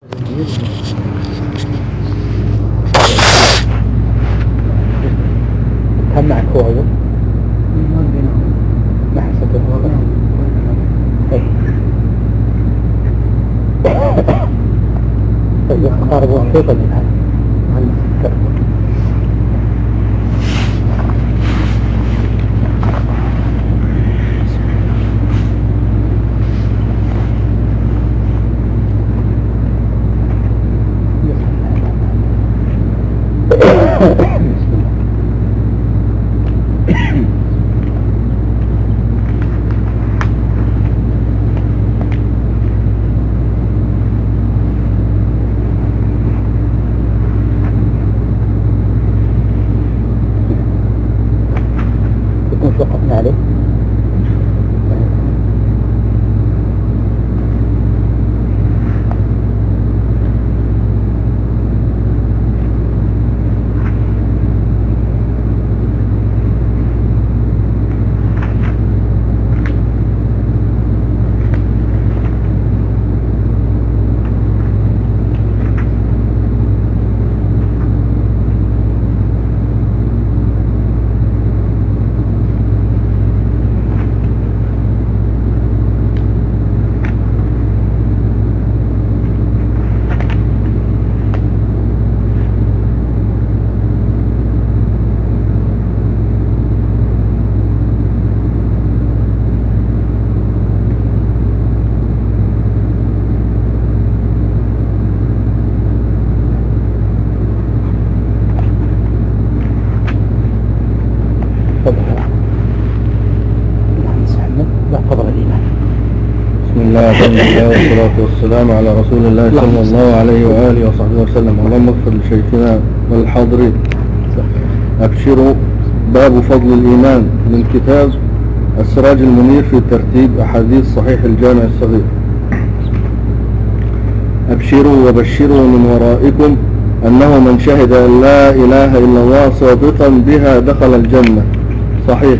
كم معك هو أول؟ ما حسبته طيب قاربوا في طيب وقفنا عليه والصلاة والسلام على رسول الله صلى الله عليه وآله وصحبه وسلم. اللهم اغفر لشيخنا والحاضرين. أبشروا. باب فضل الإيمان من كتاب السراج المنير في ترتيب أحاديث صحيح الجامع الصغير. أبشروا وبشروا من ورائكم أنه من شهد أن لا إله إلا الله صادقا بها دخل الجنة. صحيح.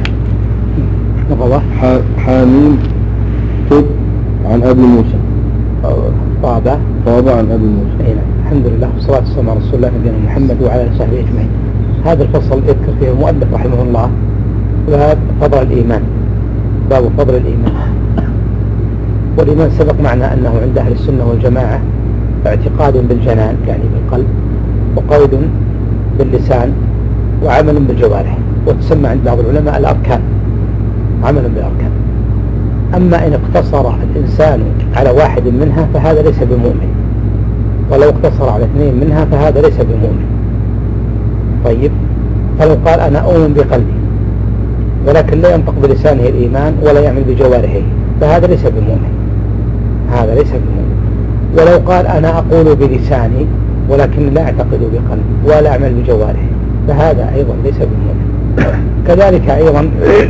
حاميم طب عن أبي موسى. طابع عن أبي موسى. الحمد لله والصلاة والسلام على رسول الله نبينا محمد وعلى آله وصحبه أجمعين. هذا الفصل يذكر فيه المؤلف رحمه الله باب فضل الإيمان. باب فضل الإيمان. والإيمان سبق معنا أنه عند أهل السنة والجماعة اعتقاد بالجنان يعني بالقلب، وقول باللسان، وعمل بالجوارح، وتسمى عند بعض العلماء الأركان، عمل بالأركان. أما إن اقتصر الإنسان على واحد منها فهذا ليس بمؤمن، ولو اقتصر على اثنين منها فهذا ليس بمؤمن. طيب، فلو قال أنا أؤمن بقلبي ولكن لا ينطق بلسانه الإيمان ولا يعمل بجوارحه فهذا ليس بمؤمن، هذا ليس بمؤمن. ولو قال أنا أقول بلساني ولكن لا أعتقد بقلبي ولا أعمل بجوارحي فهذا أيضا ليس بمؤمن. كذلك أيضا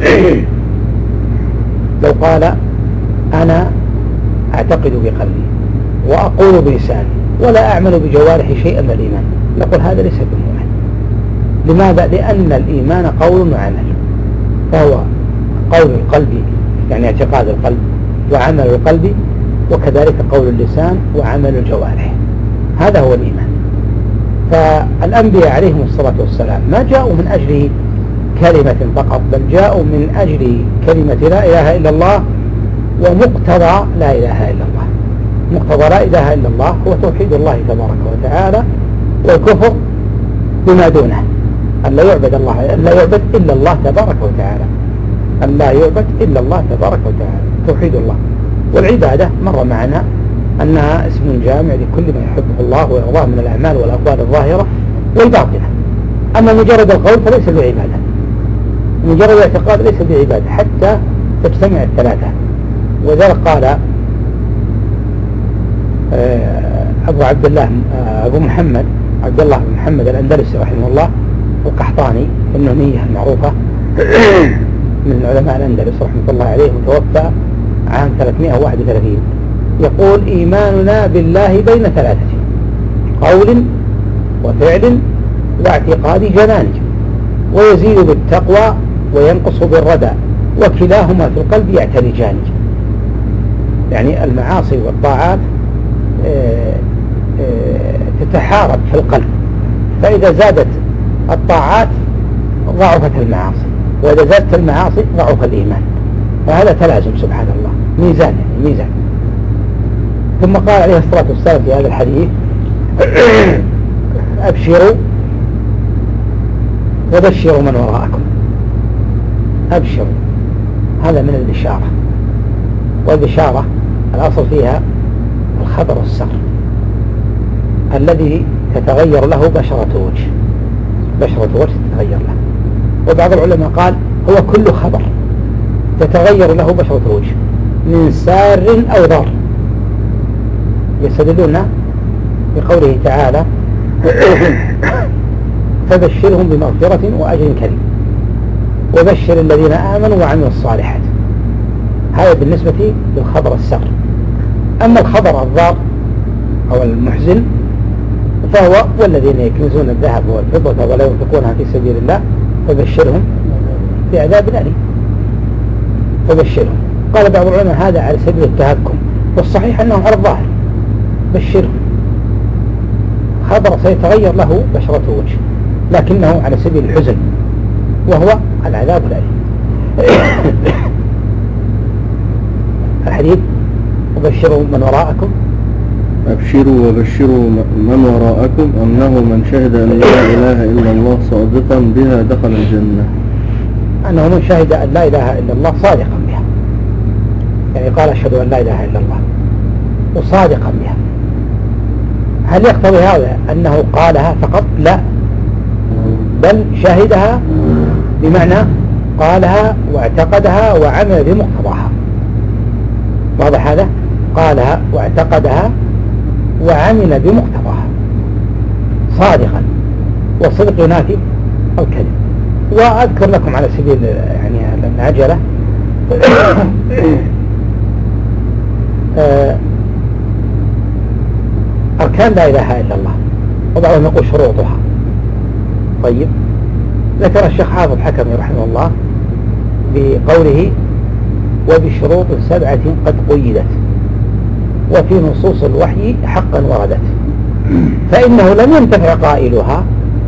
لو قال أنا أعتقد بقلبي وأقول بلساني ولا أعمل بجوارحي شيئا من الإيمان نقول هذا ليس بمؤمن. لماذا؟ لأن الإيمان قول وعمل، فهو قول القلب يعني اعتقاد القلب وعمل القلب، وكذلك قول اللسان وعمل الجوارح، هذا هو الإيمان. فالأنبياء عليهم الصلاة والسلام ما جاءوا من أجل كلمة فقط، بل جاءوا من أجل كلمة لا إله إلا الله ومقتضى لا إله إلا الله. مقتضى لا إله إلا الله هو توحيد الله تبارك وتعالى والكفر بما دونه، أن لا يعبد الله، أن لا يعبد إلا الله تبارك وتعالى، أن لا يعبد إلا الله تبارك وتعالى، توحيد الله. والعبادة مر معنا أنها اسم جامع لكل ما يحبه الله ويرضاه من الأعمال والأقوال الظاهرة والباطنة. أما مجرد القول فليس بعبادة، مجرد الاعتقاد ليس بعبادة حتى تجتمع الثلاثة. وذلك قال أبو محمد عبد الله بن محمد الأندلسي رحمه الله القحطاني النونية المعروفة من علماء الأندلس رحمة الله عليه، متوفى عام 331، يقول إيماننا بالله بين ثلاثة: قول وفعل واعتقاد جنان، ويزيد بالتقوى وينقص بالردى، وكلاهما في القلب يعتلجان. يعني المعاصي والطاعات تتحارب في القلب، فإذا زادت الطاعات ضعفت المعاصي، وإذا زادت المعاصي ضعف الإيمان، فهذا تلازم سبحان الله، ميزان يعني ميزان. ثم قال عليه الصلاة والسلام في هذا الحديث أبشروا وبشروا من وراءكم. أبشروا هذا من البشارة، والبشارة الأصل فيها الخبر السر الذي تتغير له بشرة وجه، بشرة وجه تتغير له. وبعض العلماء قال هو كل خبر تتغير له بشرة وجه من سار أو ضار، يستدلون بقوله تعالى فبشرهم بمغفرة وأجر كريم وبشر الذين آمنوا وعملوا الصالحات. هذا بالنسبة للخبر السر. أما الخبر الضار أو المحزن فهو والذين يكنزون الذهب والفضة ولا ينفقونها في سبيل الله فبشرهم بعذاب أليم. فبشرهم. قال بعض العلماء هذا على سبيل التهكم، والصحيح أنه على الظاهر بشرهم، خبر سيتغير له بشرة وجه لكنه على سبيل الحزن وهو العذاب الأليم. الحديث وبشروا من وراءكم. أبشروا وبشروا من وراءكم أنه من شهد أن لا إله إلا الله صادقا بها دخل الجنة. أنه من شهد أن لا إله إلا الله صادقا بها، يعني قال أشهد أن لا إله إلا الله وصادقا بها. هل يقتضي هذا أنه قالها فقط؟ لا، بل شهدها بمعنى قالها واعتقدها وعمل بمقتضاها. واضح هذا؟ قالها واعتقدها وعمل بمقتضاها صادقا، والصدق ينافي الكذب. وأذكر لكم على سبيل يعني العجلة أركان لا إله إلا الله، وبعضهم يقول شروطها. طيب، ذكر الشيخ حافظ حكمي رحمه الله بقوله وبشروط 7 قد قيدت وفي نصوص الوحي حقا وردت، فإنه لم ينتفع قائلها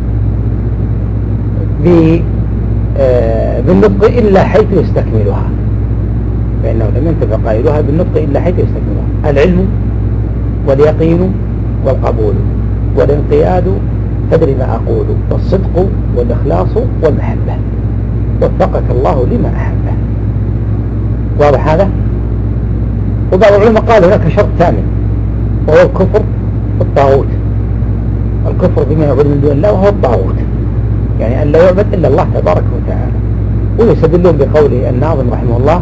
بالنطق إلا حيث يستكملها، فإنه لم ينتفع قائلها بالنطق إلا حيث يستكملها: العلم واليقين والقبول والانقياد تدري ما أقول والصدق والإخلاص والمحبة وفقك الله لما أحبه. واضح هذا؟ وبعض العلماء قال هناك شرط ثامن وهو الكفر بالطاغوت، الكفر بما يعبد من دون الله وهو الطاغوت، يعني أن لا يعبد إلا الله تبارك وتعالى. ويستدلون بقول الناظم رحمه الله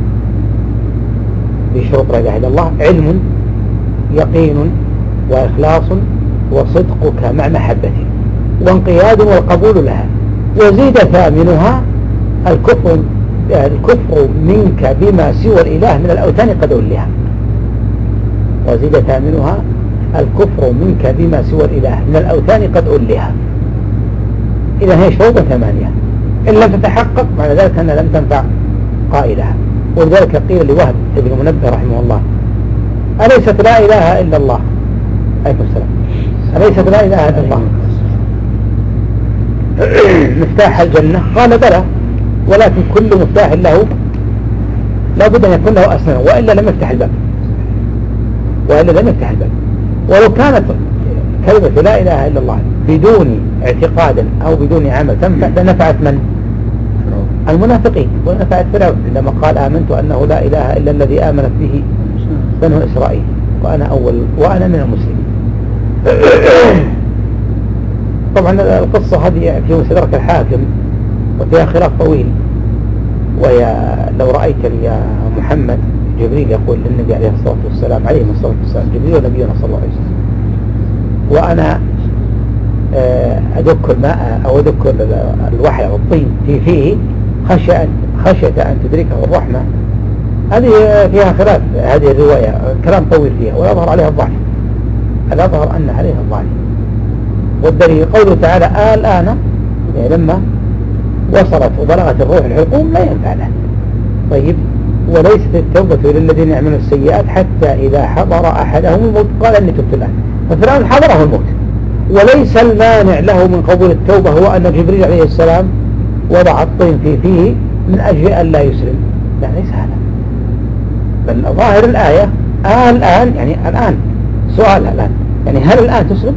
بشروط لا إله إلا الله: علم يقين وإخلاص وصدقك مع محبتي وانقياد والقبول لها، وزيد ثامنها الكفر منك بما سوى الإله من الأوثان قد أولها. وزيد ثامنها الكفر منك بما سوى الإله من الأوثان قد أولها. إذا هي شروط 8 إن لم تتحقق معنى ذلك أن لم تنفع قائلها. ولذلك قيل لوهب بن منبه رحمه الله: أليست لا إله إلا الله، عليكم السلام، أليست لا إله إلا الله مفتاح الجنة؟ قال: بلى، ولكن كل مفتاح له لا بد أن يكون له أسنان، وإلا لم يفتح الباب، وإلا لم يفتح الباب. ولو كانت كلمة لا إله إلا الله بدون اعتقاد أو بدون عمل تنفع لنفعت من؟ المنافقين، ونفعت فرعون عندما قال: آمنت أنه لا إله إلا الذي آمنت به بنو إسرائيل وأنا من المسلمين. طبعا القصة هذه في مستدرك الحاكم وفيها خلاف طويل. لو رأيتني يا محمد، جبريل يقول للنبي عليه الصلاة والسلام جبريل ونبينا صلى الله عليه وسلم، وأنا أدك الماء أو أدك الوحي أو الطين في فيه خشية أن تدركه الرحمة. هذه فيها خلاف، هذه الرواية كلام طويل فيها، ويظهر عليها الضعف، الأظهر أن عليها الضعف. والدليل قوله تعالى: الآن، يعني لما وصلت وبلغت الروح الحلقوم لا ينفع له. طيب، وليست التوبة للذين يعملون السيئات حتى إذا حضر أحدهم الموت قال إني تبت الآن. ففرعون حضره الموت وليس المانع له من قبول التوبة هو أن جبريل عليه السلام وضع الطين في فيه من أجل أن لا يسلم. لا ليس هذا، بل ظاهر الآية الآن، يعني الآن سؤال الآن، يعني هل الآن تسلم؟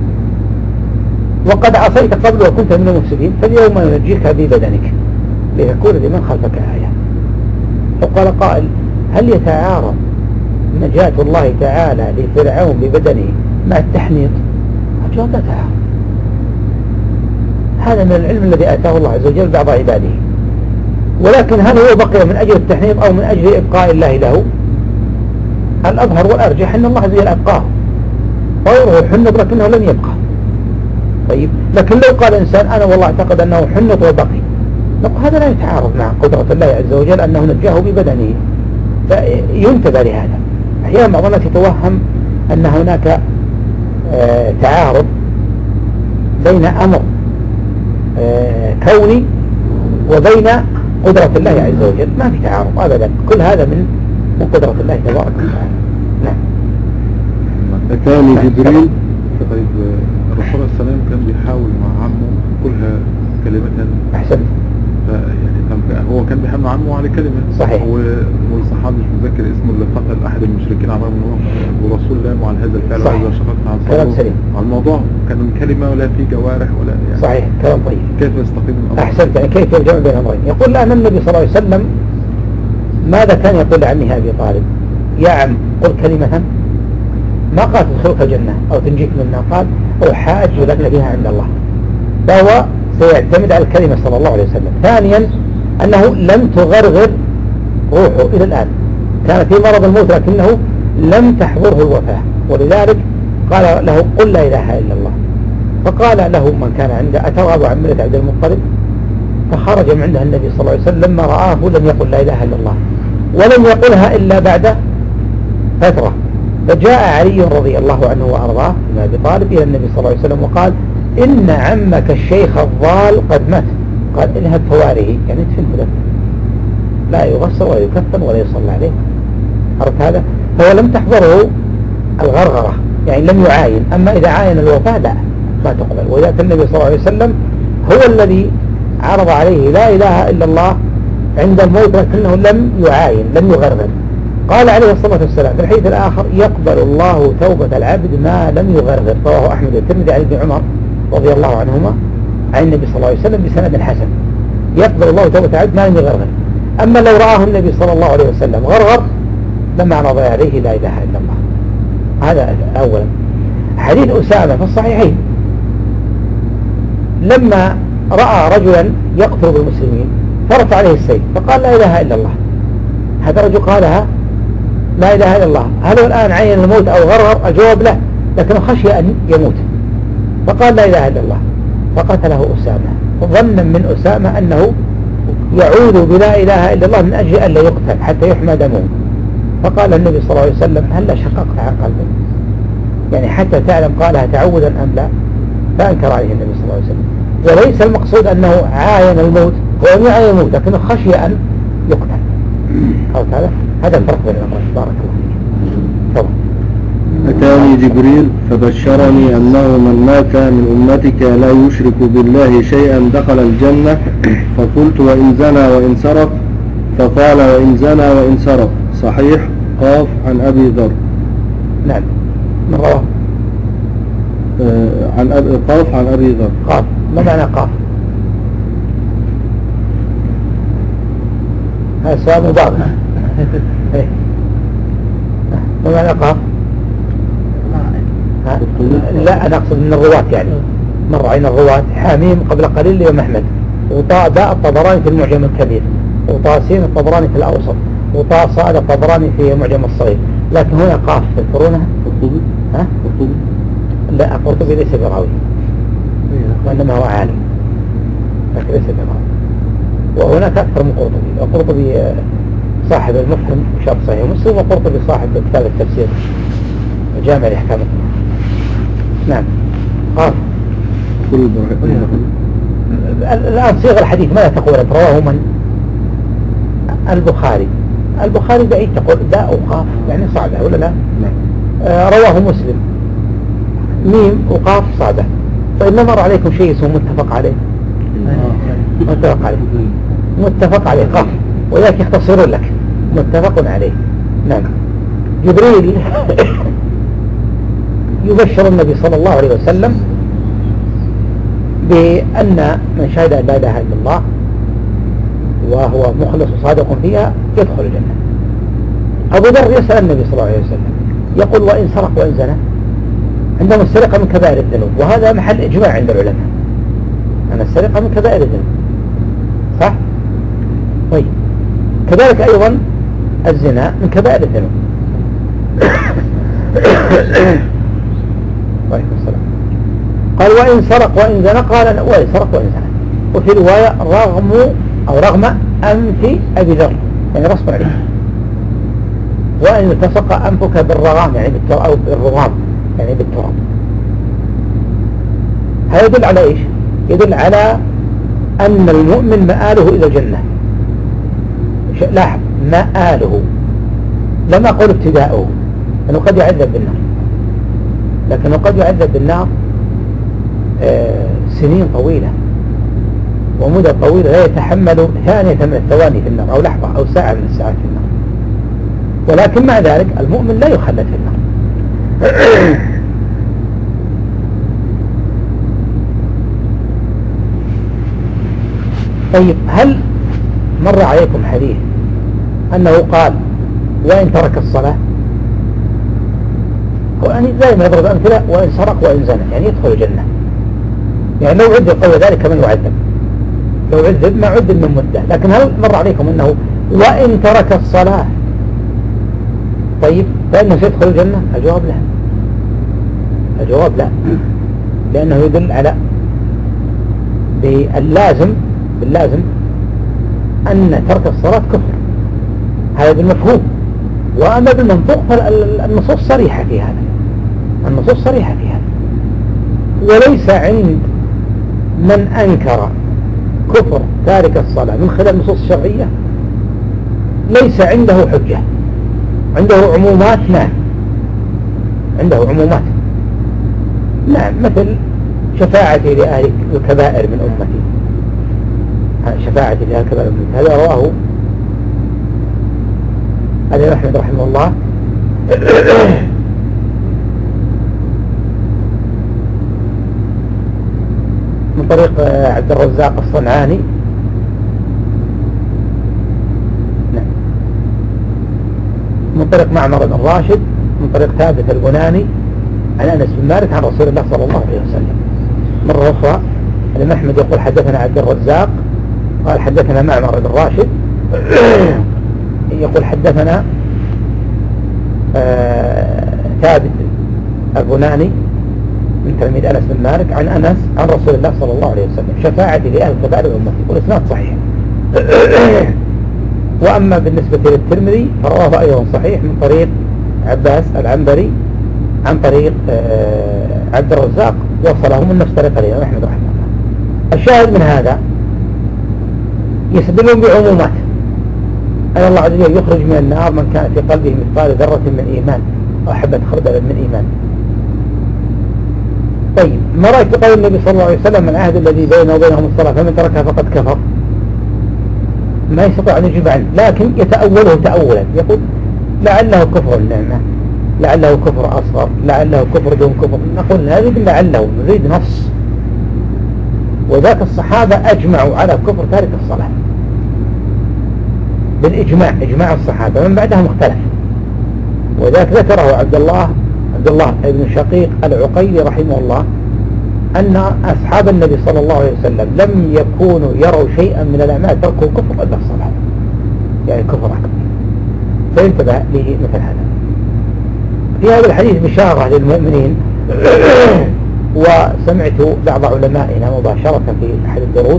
وقد عصيت قبل وكنت من المفسدين فاليوم ننجيك ببدنك ليكون لمن خلفك آية. فقال قائل هل يتعارض نجاة الله تعالى لفرعون ببدنه مع التحنيط؟ الجواب لا تعارض. هذا من العلم الذي آتاه الله عز وجل بعض عباده، ولكن هل هو بقي من أجل التحنيط أو من أجل إبقاء الله له؟ الأظهر والأرجح أن الله عز وجل أبقاه غيره حنط لكنه لم يبقى. طيب لكن لو قال إنسان أنا والله أعتقد أنه حنط وبقي، نقول هذا لا يتعارض مع قدرة الله عز وجل أنه نجاه ببدنه، فينتبه لهذا. أحيانا بعض الناس يتوهم أن هناك تعارض بين أمر كوني وبين قدرة الله عز وجل، ما في تعارض أبدا، كل هذا من قدرة الله تبارك وتعالى. نعم. أتاني جبريل. طيب الرسول صلى الله عليه وسلم كان بيحاول مع عمه كلها كلمة. أحسنت. يعني هو كان بيحاول مع عمه على كلمة. صحيح. والصحابي مش متذكر اسمه اللي قتل أحد المشركين على رغم ورسول الله على هذا الفعل وهذا شققنا على كلام سليم. على الموضوع كان من كلمة ولا في جوارح ولا يعني. صحيح كلام طيب. كيف يستقيم الأمر؟ أحسنت. يعني كيف الجمع بين الأمرين؟ يقول لأن النبي صلى الله عليه وسلم ماذا كان يقول لعمه أبي طالب؟ يا عم قل كلمة، ما قال تدخلك الجنة أو تنجيك منها، قال أحاج لك بها عند الله، فهو سيعتمد على الكلمة صلى الله عليه وسلم. ثانيا أنه لم تغرغر روحه إلى الآن، كان في مرض الموت لكنه لم تحضره الوفاة، ولذلك قال له قل لا إله إلا الله. فقال له من كان عنده أترغب عن ملة عبد المطلب؟ فخرج من عندها النبي صلى الله عليه وسلم لما رآه لم يقل لا إله إلا الله، ولم يقلها إلا بعد فترة. فجاء علي رضي الله عنه وأرضاه بن أبي طالب إلى النبي صلى الله عليه وسلم وقال إن عمك الشيخ الضال قد مات. قال اذهب فواره، يعني ادفنه له، لا يغسل ولا يكفن ولا يصلى عليه. عرفت هذا؟ فهو لم تحضره الغرغرة، يعني لم يعاين. أما إذا عاين الوفاة لا، ما تقبل. وذلك النبي صلى الله عليه وسلم هو الذي عرض عليه لا إله إلا الله عند الموت لكنه لم يعاين، لم يغرغر. قال عليه الصلاة والسلام في الحديث الآخر يقبل الله توبة العبد ما لم يغرغر، رواه أحمد والترمذي عن ابن عمر رضي الله عنهما عن النبي صلى الله عليه وسلم بسند حسن، يقبل الله توبة العبد ما لم يغرغر. أما لو رآه النبي صلى الله عليه وسلم غرغر لما عرض عليه لا إله إلا الله. هذا أولا. حديث أسامة في الصحيحين لما رأى رجلا يقتل بالمسلمين فرفع عليه السيف فقال لا إله إلا الله، هذا رجل قالها لا إله إلا الله، هل هو الآن عين الموت أو غرغر؟ الجواب لا، لكن خشي أن يموت فقال لا إله إلا الله فقتله أسامة، ظنا من أسامة أنه يعود بلا إله إلا الله من أجل أن لا يقتل حتى يحمى دمه. فقال النبي صلى الله عليه وسلم هل شققت عن قلبك، يعني حتى تعلم قالها تعودا أم لا؟ فأنكر عليه النبي صلى الله عليه وسلم. وليس المقصود أنه عاين الموت، هو لم يعاين الموت لكنه خشي أن يقتل. هذا الفرق بين الأمرين. بارك الله فيك. طبعا. أتاني جبريل فبشرني أنه من مات من أمتك لا يشرك بالله شيئا دخل الجنة، فقلت وإن زنى وإن سرق؟ فقال وإن زنى وإن سرق. صحيح. قاف عن أبي ذر. نعم. من رواه؟ قاف عن أبي ذر. قاف. ما معنى قاف؟ هذا سؤال مبارك. ما معنى قاف؟ لا أنا أقصد من الرواة، يعني مر علينا الرواة حاميم قبل قليل الإمام أحمد، وطاء باء الطبراني في المعجم الكبير، وطاء سين الطبراني في الأوسط، وطاء صاد الطبراني في معجم الصغير، لكن هنا قاف تذكرونها؟ قرطبي. ها؟ قرطبي. لا قرطبي ليس براوي وإنما هو عالم لكن ليس براوي، وهناك أكثر من قرطبي. وقرطبي صاحب المفهم شرط صحيح مسلم، وقرطبي صاحب كتاب التفسير جامع الأحكام. نعم. قال الآن صيغ الحديث ماذا تقول؟ رواه من؟ البخاري. البخاري بعيد تقول داء وقاف، يعني صعبة ولا لا؟ رواه مسلم ميم وقاف صعبة. فإن مر عليكم شيء اسمه متفق عليه، متفق عليه قاف، وذلك يختصر لك متفق عليه. نعم. جبريل يبشر النبي صلى الله عليه وسلم بأن من شهد أن لا إله إلا الله وهو مخلص صادق فيها يدخل الجنة. أبو ذر يسأل النبي صلى الله عليه وسلم يقول وإن سرق وإن زنى؟ عندما السرقة من كبائر الذنوب، وهذا محل إجماع عند العلماء أن السرقة من كبائر الذنوب، صح؟ طيب كذلك أيضا الزنا من كبائر الذنوب. وعليكم السلام. قال وإن سرق وإن زنى؟ قال وإن سرق وإن زنى. وفي رواية رغم أنف أبي ذر، يعني غصب عليه. وإن التصق أنفك بالرغام يعني أو بالرغام يعني بالتراب. هذا يدل على إيش؟ يدل على أن المؤمن مآله إلى الجنة. لاحظ مآله، لم أقول ابتداؤه، أنه قد يعذب بالنار، لكنه قد يعذب بالنار سنين طويلة ومدة طويلة لا يتحمل ثانية من الثواني في النار أو لحظة أو ساعة من الساعات في النار. ولكن مع ذلك المؤمن لا يخلد في النار. طيب هل مر عليكم حديث أنه قال وإن ترك الصلاة؟ يعني دائما يضرب أمثلة وإن سرق وإن زنى يعني يدخل الجنة. يعني لو عذب قبل ذلك من يعذب، لو عذب ما عذب من مدة. لكن هل مر عليكم أنه وإن ترك الصلاة طيب فإنه سيدخل الجنة؟ الجواب لا، الجواب لا، لأنه يدل على باللازم أن ترك الصلاة كفر، هذا بالمفهوم. وأما بالمنطق فالنصوص صريحة في هذا، النصوص صريحة في هذا. وليس عند من أنكر كفر تارك الصلاة من خلال النصوص الشرعية ليس عنده حجة، عنده عمومات. نعم عنده عمومات، نعم، مثل شفاعتي لأهل الكبائر من أمتي، شفاعتي لأهل الكبائر من أمتي، هذا رواه الإمام أحمد رحمه الله من طريق عبد الرزاق الصنعاني، نعم، من طريق معمر بن راشد، من طريق ثابت البناني عن أنس بن مالك عن رسول الله صلى الله عليه وسلم. مرة أخرى الإمام أحمد يقول حدثنا عبد الرزاق قال حدثنا معمر بن راشد يقول حدثنا ثابت البناني من تلميذ أنس بن مالك عن أنس عن رسول الله صلى الله عليه وسلم شفاعتي لأهل الكبائر من أمتي، والإسناد صحيح. وأما بالنسبة للترمذي فرواه أيضا صحيح من طريق عباس العنبري عن طريق عبد الرزاق وصله من نفس طريقة الإمام أحمد رحمه الله. الشاهد من هذا يستدلون بعمومات أن الله عز وجل يخرج من النار من كان في قلبه مثقال ذرة من إيمان أو حبة خردل من إيمان. طيب ما رأيك بقول النبي صلى الله عليه وسلم العهد الذي بينه وبينهم الصلاة فمن تركها فقد كفر؟ ما يستطيع أن يجيب عنه، لكن يتأوله تأولا، يقول لعله كفر النعمة، لعله كفر أصغر، لعله كفر دون كفر. نقول هذه لعله، نريد نص. وذاك الصحابة أجمعوا على كفر تارك الصلاة بالإجماع، إجماع الصحابة، من بعدهم اختلف. وذاك ذكره عبد الله بن شقيق العقيلي رحمه الله أن أصحاب النبي صلى الله عليه وسلم لم يكونوا يروا شيئا من الأعمال تركوا كفر إلا الصلاة، يعني كفر أكبر. فانتبه له مثل هذا. في هذا الحديث بشارة للمؤمنين. وسمعت بعض علمائنا مباشرة في أحد الدروس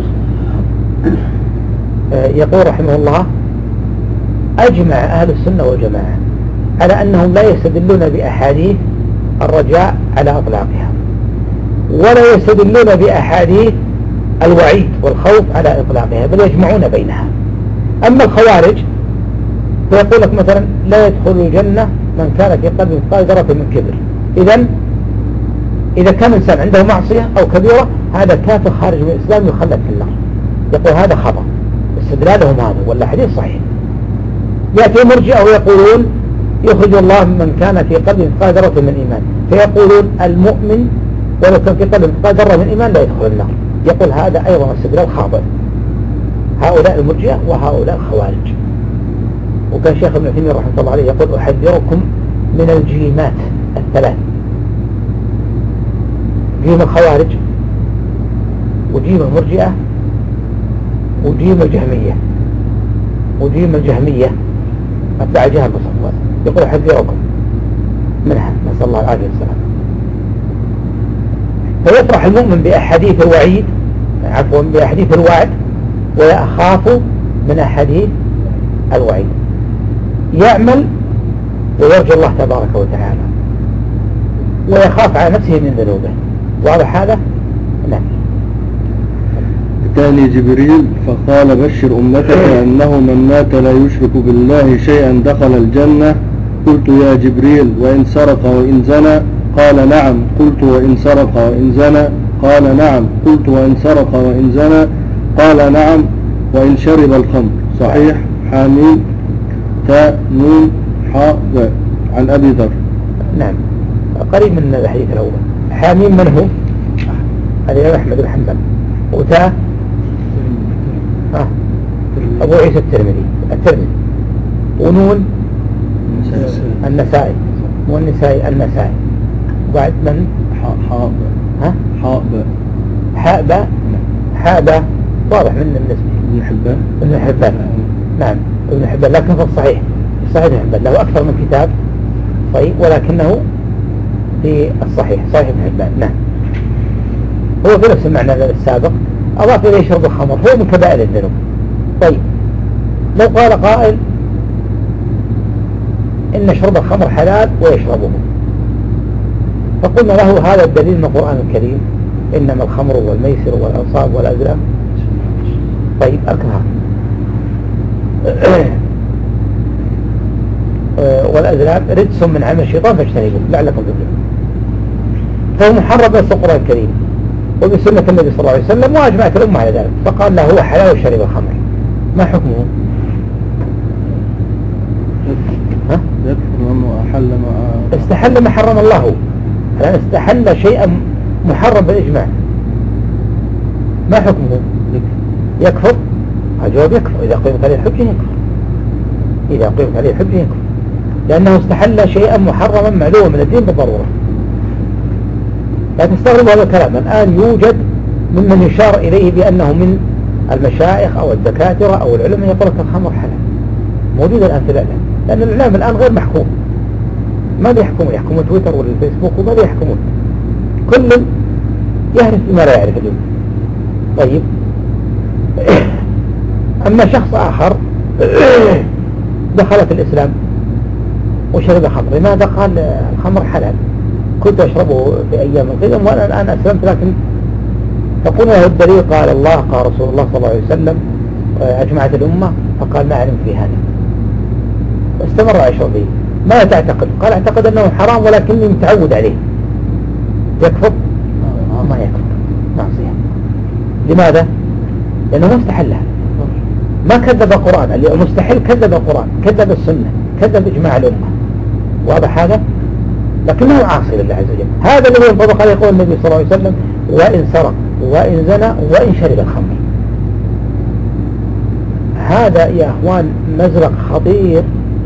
يقول رحمه الله أجمع أهل السنة والجماعة على أنهم لا يستدلون بأحاديث الرجاء على أطلاقها، ولا يستدلون بأحاديث الوعيد والخوف على إطلاقها، بل يجمعون بينها. أما الخوارج فيقول لك مثلا لا يدخل الجنة من كان في قلبه مثقال ذرة من كبر. إذن إذا كان إنسان عنده معصية أو كبيرة هذا كافر خارج من الإسلام يخلد في النار. يقول هذا خطأ، استدلالهم هذا ولا حديث صحيح. يأتي مرجئة ويقولون يخرج الله من كان في قلبه مثقال ذرة من إيمان، فيقولون المؤمن ولو كان في قلبه مثقال ذرة من إيمان لا يدخل النار. يقول هذا أيضا استدلال خاطئ. هؤلاء المرجئة وهؤلاء الخوارج. وكان شيخ ابن تيمية رحمه الله عليه يقول أحذركم من الجيمات الثلاث: جيم الخوارج، وجيم المرجئة، وجيم الجهمية، وجيم الجهمية أتباع جهم بصفوات. يقول أحذركم منها، نسأل الله العافية والسلام. فيفرح المؤمن بأحاديث الوعيد، عفوا بأحاديث الوعد، ويخاف من أحاديث الوعيد. يعمل ويرجو الله تبارك وتعالى، ويخاف على نفسه من ذنوبه. واضح هذا؟ نعم. أتاني جبريل فقال بشر أمتك أنه من مات لا يشرك بالله شيئا دخل الجنة. قلت يا جبريل وإن سرق وإن زنى؟ قال نعم. قلت وإن سرق وإن زنى؟ قال نعم. قلت وإن سرق وإن زنى؟ قال نعم. وإن شرب الخمر؟ صحيح. حامين تاء نون حاء ذاء. عن أبي ذر. نعم، قريب من الحديث الأول. حامين من هو؟ الإمام أحمد بن حنبل. وتاء أبو عيسى الترمذي. ونون النسائي، والنسائي النسائي. وبعد من؟ حاء باء واضح من الاسم. ابن حبان. نعم ابن حبان، لكن في الصحيح ابن حبان له أكثر من كتاب طيب، ولكنه في الصحيح صحيح ابن حبان. نعم، هو في نفس المعنى السابق، أضاف إليه شرب الخمر، هو من كبائر الذنوب. طيب لو قال قائل إن شرب الخمر حلال ويشربه، فقلنا له هذا الدليل من القرآن الكريم: إنما الخمر والميسر والأنصاب والأزلام. طيب أركنها والأزلام رجس من عمل الشيطان فاجتنبوه لعلكم تفلحون. فهو محرم بنص القرآن الكريم وبسنة النبي صلى الله عليه وسلم، وأجمعت الأمة على ذلك. فقال له هو حلال وشرب الخمر، ما حكمه؟ استحل ما حرم الله، الآن استحل شيئا محرم بالإجماع، ما حكمه؟ يكفر. الجواب يكفر إذا قيمت عليه الحجة، يكفر، لأنه استحل شيئا محرما معلوما من الدين بالضرورة. لا تستغرب هذا الكلام. الآن يوجد ممن يشار إليه بأنه من المشايخ أو الدكاترة أو العلماء يقول لك الخمر حلال، موجود الآن في الإعلام، لأن الإعلام الآن غير محكوم. ما يحكمون تويتر ولا الفيسبوك، وما يحكمون، كل يعرف بما لا يعرف اليوم. طيب أما شخص آخر دخل في الإسلام وشرب خمر، لماذا قال الخمر حلال؟ كنت أشربه في أيام القدم وأنا الآن أسلمت، لكن فقلنا له الدليل: قال الله قال رسول الله صلى الله عليه وسلم أجمعت الأمة، فقال ما علم في هذا، واستمر يشرب به. ما تعتقد؟ قال اعتقد أنه حرام ولكني متعود عليه. يكفر؟ ما يكفر، معصية. لماذا؟ لأنه ما استحلها، ما كذب القرآن. المستحيل كذب القرآن، كذب السنة، كذب إجماع الأمة. واضح هذا؟ لكنه عاصي لله عز وجل. هذا الذي ينطبق عليه قول النبي صلى الله عليه وسلم: وإن سرق وإن زنى وإن شرب الخمر. هذا يا أخوان مزرق خطير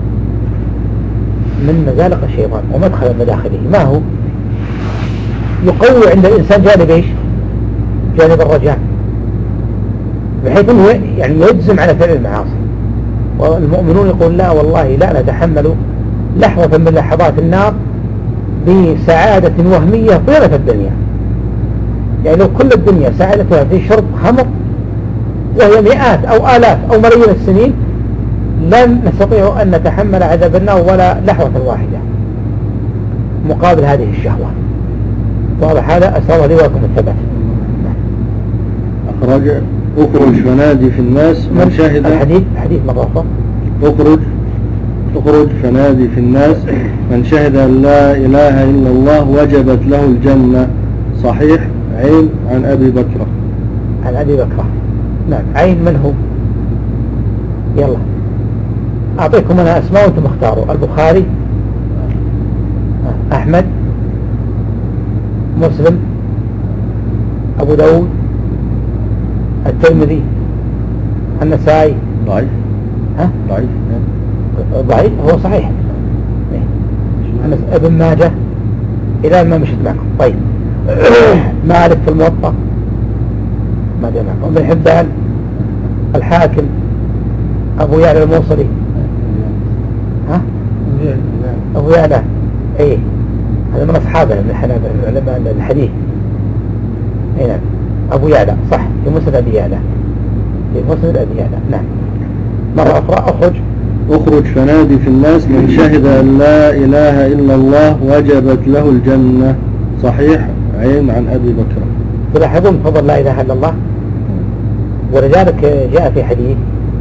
من مزالق الشيطان ومدخل مداخله. ما هو؟ يقوي عند الإنسان جانب إيش؟ جانب الرجاء، بحيث أنه يعني يجزم على فعل المعاصي. والمؤمنون يقول: لا والله لا نتحمل لحظة من لحظات النار بسعادة وهمية طيلة الدنيا. يعني لو كل الدنيا سعادتها في شرب خمر وهي مئات أو آلاف أو ملايين السنين، لن نستطيع أن نتحمل عذاب النار ولا لحظة واحدة مقابل هذه الشهوة. واضح هذا؟ أسأل الله لي ولكم الثبات. أخرج فنادي في الناس من شهد الحديث مرة. أخرج فنادي في الناس من شهد أن لا إله إلا الله وجبت له الجنة صحيح عين عن أبي بكر. عن أبي بكر. نعم. عين من هو؟ يلا أعطيكم أنا أسماء وأنتم اختاروا. البخاري، أحمد، مسلم، أبو داود، الترمذي، النسائي. ضعيف. ها؟ ضعيف. ضعيف. هو صحيح. ابن ماجه إلى ما مشت معكم. طيب. مالك في الموطأ ما جاء معكم. ابن حبان، الحاكم، أبو يعلى الموصلي. ها؟ أبو يعلى. إيه هذا من أصحابنا من الحنابلة من علماء الحديث. إيه نعم. أبو يعلى صح في مسند أبي يعلى. في مسند أبي يعلى. نعم. مرة أخرى أخرج فنادي في الناس من شهد أن لا إله إلا الله وجبت له الجنة. صحيح عين عن أبي بكر. تلاحظون فضل لا إله إلا الله، ولذلك جاء في حديث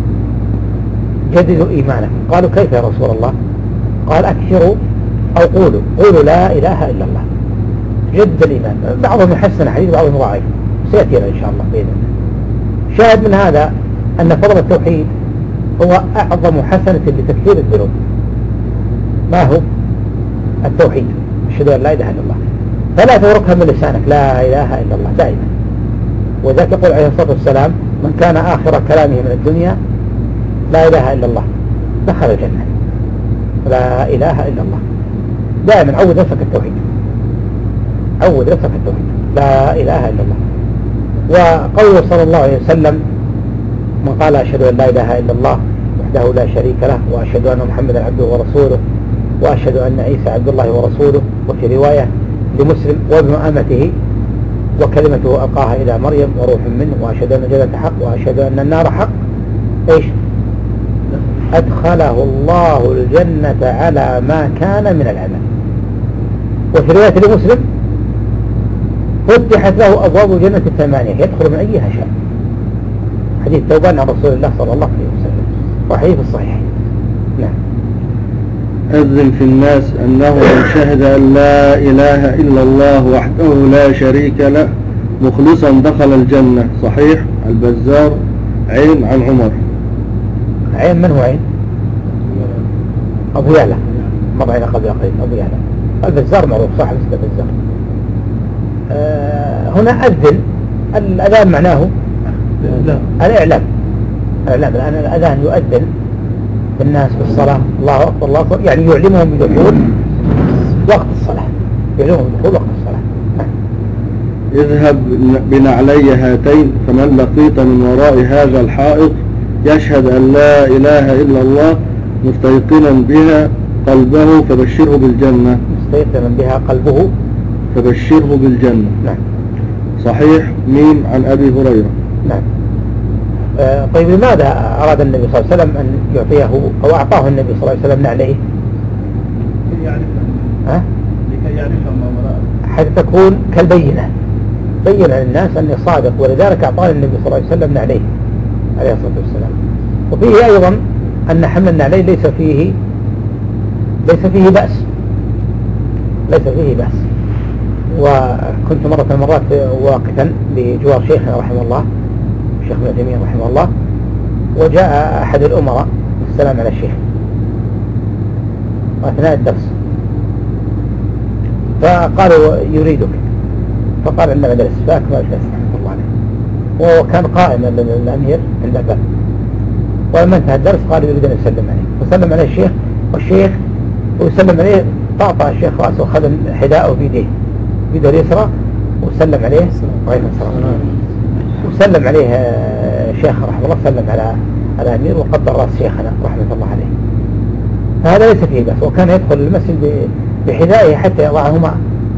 جددوا إيمانكم. قالوا كيف يا رسول الله؟ قال أكثروا أو قولوا لا إله إلا الله. جدد الإيمان. بعضهم يحسن حديث بعضهم ضعيف، سيأتينا إن شاء الله بإذن الله. شاهد من هذا أن فضل التوحيد هو أعظم حسنة لتكفير الذنوب. ما هو؟ التوحيد. أشهد أن لا إله إلا الله، فلا تتركها من لسانك لا إله إلا الله دائما. وذلك يقول عليه الصلاة والسلام من كان آخر كلامه من الدنيا لا إله إلا الله دخل الجنة. لا إله إلا الله دائما. عود نفسك التوحيد، عود نفسك التوحيد لا إله إلا الله. وقوله صلى الله عليه وسلم من قال أشهد أن لا إله إلا الله وحده لا شريك له وأشهد أن محمدا عبده ورسوله وأشهد أن عيسى عبد الله ورسوله، وفي رواية لمسلم وابن أمته وكلمته ألقاها إلى مريم وروح منه، وأشهد أن الجنة حق وأشهد أن النار حق. إيش؟ أدخله الله الجنة على ما كان من العمل. وفي رواية لمسلم فتحت له أبواب الجنة 8 يدخل من أيها شاء. حديث توبان عن رسول الله صلى الله عليه وسلم وحديث الصحيح. نعم. أذن في الناس أنه من شهد أن لا إله إلا الله وحده لا شريك له مخلصا دخل الجنة. صحيح البزار عين عن عمر. عين من هو عين؟ أبو يعلى. مر عين قبل قليل. أبو يعلى. البزار معروف صاحب البزار. هنا أذن. الأذان معناه الإعلام. الإعلام لأن الأذان يؤذن بالناس بالصلاة الله أكبر الله أكبر، يعني يعلمهم بدخول وقت الصلاة. يعلمهم بدخول وقت الصلاة. اذهب بنعلي هاتين فمن لقيت من وراء هذا الحائط يشهد أن لا إله إلا الله مستيقنا بها قلبه فبشره بالجنة. مستيقنا بها قلبه فبشره بالجنة. نعم. صحيح ميم عن أبي هريرة. نعم. طيب لماذا أراد النبي صلى الله عليه وسلم أن يعطيه أو أعطاه النبي صلى الله عليه وسلم نعليه؟ لكي يعرف ما وراءه، حتى تكون كالبينة، بين للناس أني صادق، ولذلك أعطاه النبي صلى الله عليه وسلم نعليه عليه الصلاة والسلام. وفيه أيضا أن حمل النعلين ليس فيه بأس، ليس فيه بأس. وكنت مرة من المرات واقفا بجوار شيخنا رحمه الله الشيخ ابن تيمية رحمه الله، وجاء أحد الأمراء السلام على الشيخ أثناء الدرس، فقالوا يريدك، فقال عندما درس فأكمل الدرس رحمه الله عليه، وكان قائما الأمير عند الباب، ولما انتهى الدرس قال يريد أن يسلم عليه، وسلم عليه الشيخ، والشيخ ويسلم عليه طاطا الشيخ رأسه وخذ حذاءه بيده اليسرى وسلم عليه وعليكم السلام، وسلم عليه الشيخ رحمه الله، سلم على الأمير وقدر رأس شيخنا رحمه الله عليه. فهذا ليس فيه بس، وكان يدخل المسجد بحذائه حتى يضعهما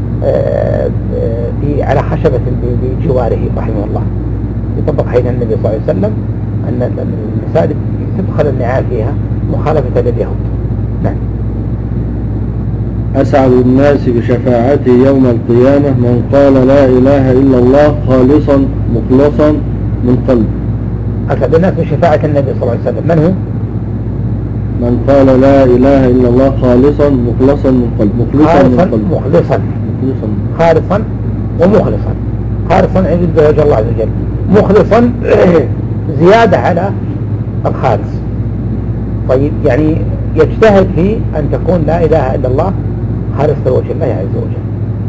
على خشبة بجواره رحمه الله. يطبق حين النبي صلى الله عليه وسلم أن المساجد تدخل النعال فيها مخالفة لليهود. نعم. أسعد الناس بشفاعته يوم القيامة من قال لا إله إلا الله خالصا مخلصا من قلب. أسعد الناس بشفاعة النبي صلى الله عليه وسلم من هو؟ من قال لا إله إلا الله خالصا مخلصا من قلب. خالصا مخلصا خالصا ومخلصا، خالصا عند وجه الله عز وجل، مخلصا زيادة على الخالص. طيب يعني يجتهد في أن تكون لا إله إلا الله خالصة لوجه الله عز وجل.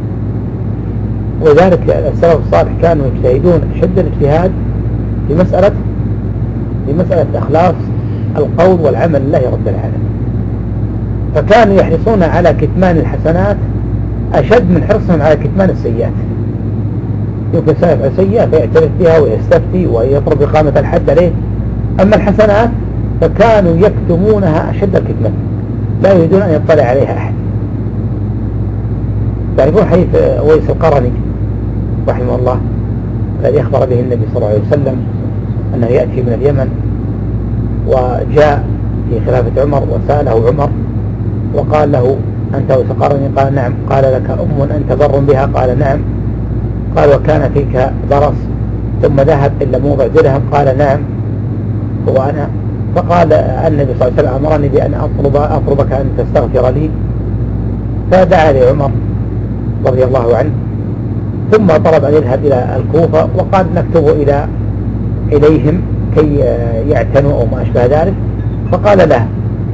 وذلك السلف الصالح كانوا يجتهدون أشد الاجتهاد في مسألة إخلاص القول والعمل لله رب العالمين، فكانوا يحرصون على كتمان الحسنات أشد من حرصهم على كتمان السيئات. يمكن سيفعل سيئة فيعترف بها ويستفتي ويطلب إقامة الحد عليه، أما الحسنات فكانوا يكتمونها أشد الكتمان، لا يريدون أن يطلع عليها أحد. تعرفون حديث أويس القرني رحمه الله الذي أخبر به النبي صلى الله عليه وسلم أنه يأتي من اليمن، وجاء في خلافة عمر وسأله عمر وقال له: أنت أويس القرني؟ قال: نعم. قال: لك أم أنت بر بها؟ قال: نعم. قال: وكان فيك برص ثم ذهب إلا موضع درهم؟ قال: نعم هو أنا. فقال النبي صلى الله عليه وسلم: أمرني بأن أطلبك أن تستغفر لي. فدعا لعمر رضي الله عنه، ثم طلب أن يذهب إلى الكوفة وقال: نكتب إليهم كي يعتنوا أو ما أشبه ذلك. فقال: لا.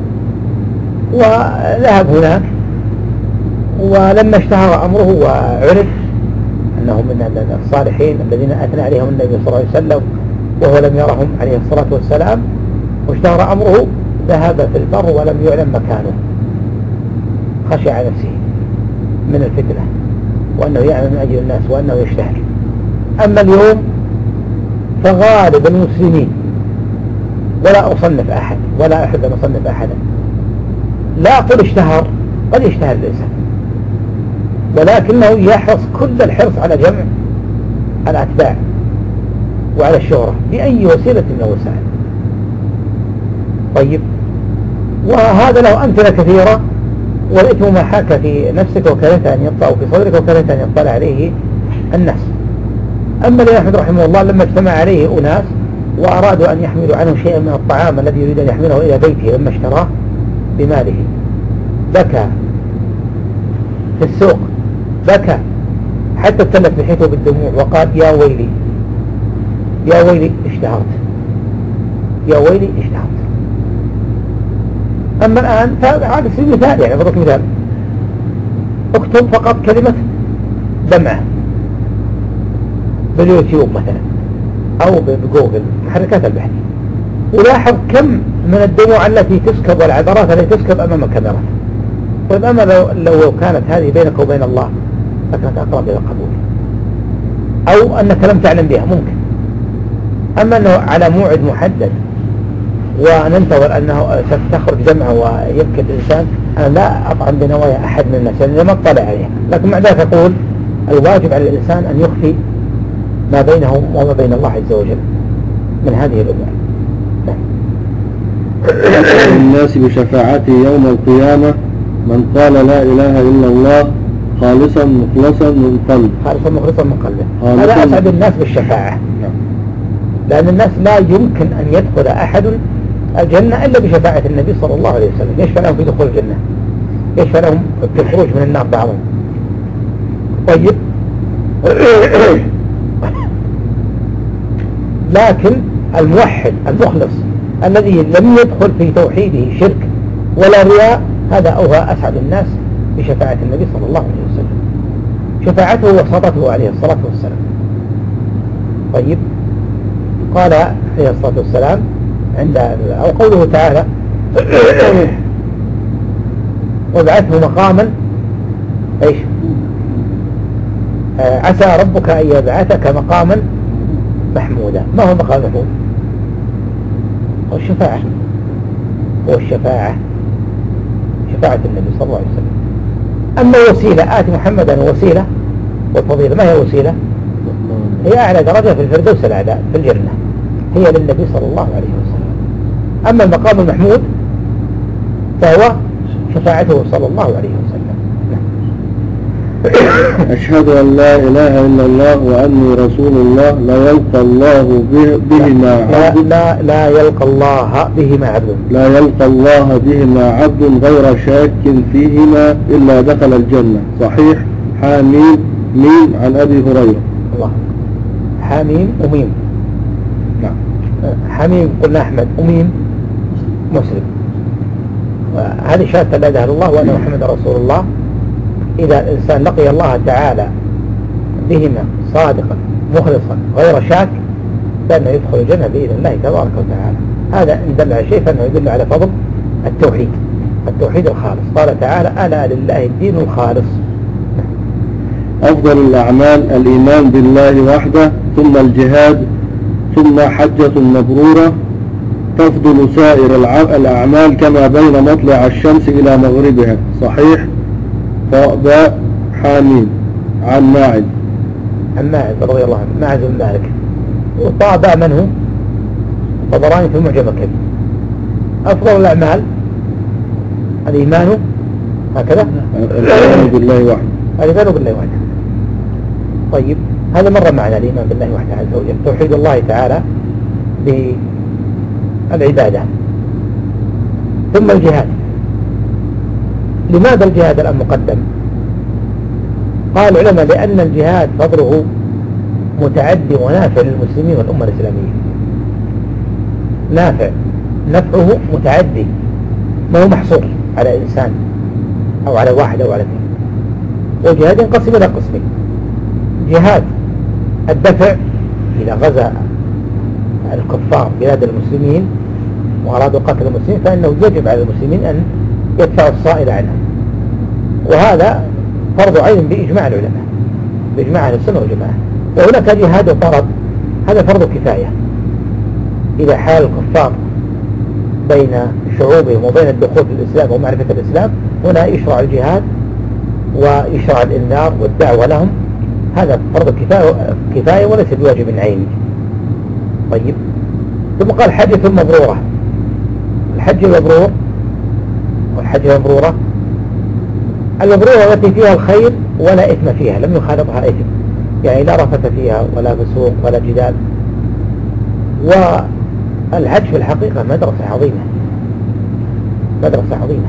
وذهب هناك، ولما اشتهر أمره وعرف أنه من الصالحين الذين أثنى عليهم النبي صلى الله عليه وسلم وهو لم يرهم عليه الصلاة والسلام، واشتهر أمره، ذهب في البر ولم يعلم مكانه، خشع نفسه من الفتنة وأنه يعمل من أجل الناس وأنه يشتهر. أما اليوم فغالب المسلمين، ولا أصنف أحد ولا أحب أن أصنف أحدا، لا أقول اشتهر، قد يشتهر الإنسان، ولكنه يحرص كل الحرص على جمع الأتباع وعلى الشهرة بأي وسيلة من الوسائل. طيب، وهذا له أمثلة كثيرة، والإثم ما حاك في نفسك وكرهت أن يطلع، وفي صدرك وكرهت أن يطلع عليه الناس. أما الإمام أحمد رحمه الله لما اجتمع عليه أناس وأرادوا أن يحملوا عنه شيئا من الطعام الذي يريد أن يحمله إلى بيته لما اشتراه بماله، بكى في السوق، بكى حتى ابتلت لحيته بالدموع وقال: يا ويلي يا ويلي اشتهرت، يا ويلي اشتهرت. أما الآن فهذا مثال، يعني بضرب مثال، اكتب فقط كلمة دمعة باليوتيوب مثلا أو بجوجل محركات البحث، ولاحظ كم من الدموع التي تسكب والعبرات التي تسكب أمام الكاميرا. طيب، أما لو كانت هذه بينك وبين الله لكانت أقرب إلى القبول، أو أنك لم تعلم بها ممكن. أما أنه على موعد محدد وننتظر أنه ستخرج دمعة ويبكي الإنسان، أنا لا أطعن بنوايا أحد من الناس لأنه ما اطلع عليها، لكن مع ذلك أقول الواجب على الإنسان أن يخفي ما بينه وما بين الله عز وجل من هذه الأمور. الناس بشفاعته يوم القيامة من قال لا إله إلا الله خالصا مخلصا من قلبه. خالصا مخلصا من قلبه، هذا أسعد الناس بالشفاعة، لأن الناس لا يمكن أن يدخل أحد الجنة إلا بشفاعة النبي صلى الله عليه وسلم. يشفع لهم في دخول الجنة، يشفع لهم في الخروج من النار بعضهم. طيب، لكن الموحد المخلص الذي لم يدخل في توحيده شرك ولا رياء، هذا هو أسعد الناس بشفاعة النبي صلى الله عليه وسلم، شفاعته وصفته عليه الصلاة والسلام. طيب، قال عليه الصلاة والسلام أو قوله تعالى: وابعثه مقاما ايش؟ عسى ربك أن يبعثك مقاما محمودا. ما هو مقام محمود؟ هو الشفاعة، هو الشفاعة، شفاعة النبي صلى الله عليه وسلم. أما وسيلة، آت محمدا وسيلة والفضيلة، ما هي وسيلة؟ هي أعلى درجة في الفردوس الأعلى في الجنة، هي للنبي صلى الله عليه وسلم. أما المقام المحمود فهو شفاعته صلى الله عليه وسلم. أشهد أن لا إله إلا الله وأني رسول الله لا يلقى الله بهما عبد لا يلقى الله بهما عبد، لا يلقى الله بهما عبد غير شاك فيهما إلا دخل الجنة. صحيح حاميم ميم عن أبي هريرة. الله. حميم وميم. نعم. حميم قلنا أحمد وميم مسلم. هذه شهادة لا إله إلا الله وأن محمد رسول الله. إذا الإنسان لقي الله تعالى بهما صادقا مخلصا غير شاك فإنه يدخل الجنة بإذن الله تبارك وتعالى. هذا إن دل على شيء فإنه يدل على فضل التوحيد الخالص. قال تعالى ألا لله الدين الخالص. أفضل الأعمال الإيمان بالله وحده، ثم الجهاد، ثم حجة مبرورة، تفضل سائر الأعمال كما بين مطلع الشمس إلى مغربها. صحيح. باء حامين عن ماعز رضي الله عنه، ماعز بن مالك. وطاء باء من هو؟ الطبراني في معجم الكبير. أفضل الأعمال الإيمان هكذا الإيمان بالله وحده. الإيمان بالله وحده. طيب هذا مرة معنا الإيمان بالله وحده عز وجل، توحيد الله تعالى بالعبادة. ثم الجهاد. لماذا الجهاد الآن مقدم؟ قال العلماء لأن الجهاد فضله متعدي ونافع للمسلمين والأمة الإسلامية. نفعه متعدي، ما هو محصور على إنسان أو على واحد أو على اثنين. والجهاد ينقسم إلى قسمين: جهاد الدفع إذا غزا الكفار بلاد المسلمين وأرادوا قتل المسلمين فإنه يجب على المسلمين أن يدفعوا الصائل عنهم، وهذا فرض عين بإجماع العلماء، بإجماع أهل السنة والجماعة. وهناك جهاد فرض، هذا فرض كفاية. إذا حال الكفار بين شعوبهم وبين الدخول في الإسلام ومعرفة الإسلام، هنا يشرع الجهاد ويشرع الإنذار والدعوة لهم. هذا فرض كفاية وليس بواجب عيني. طيب، ثم قال حجة مبرورة. الحج المبرور والحجة المبرورة التي فيها الخير ولا إثم فيها، لم يخالطها إثم، يعني لا رفث فيها ولا فسوق ولا جدال. والحج في الحقيقة مدرسة عظيمة،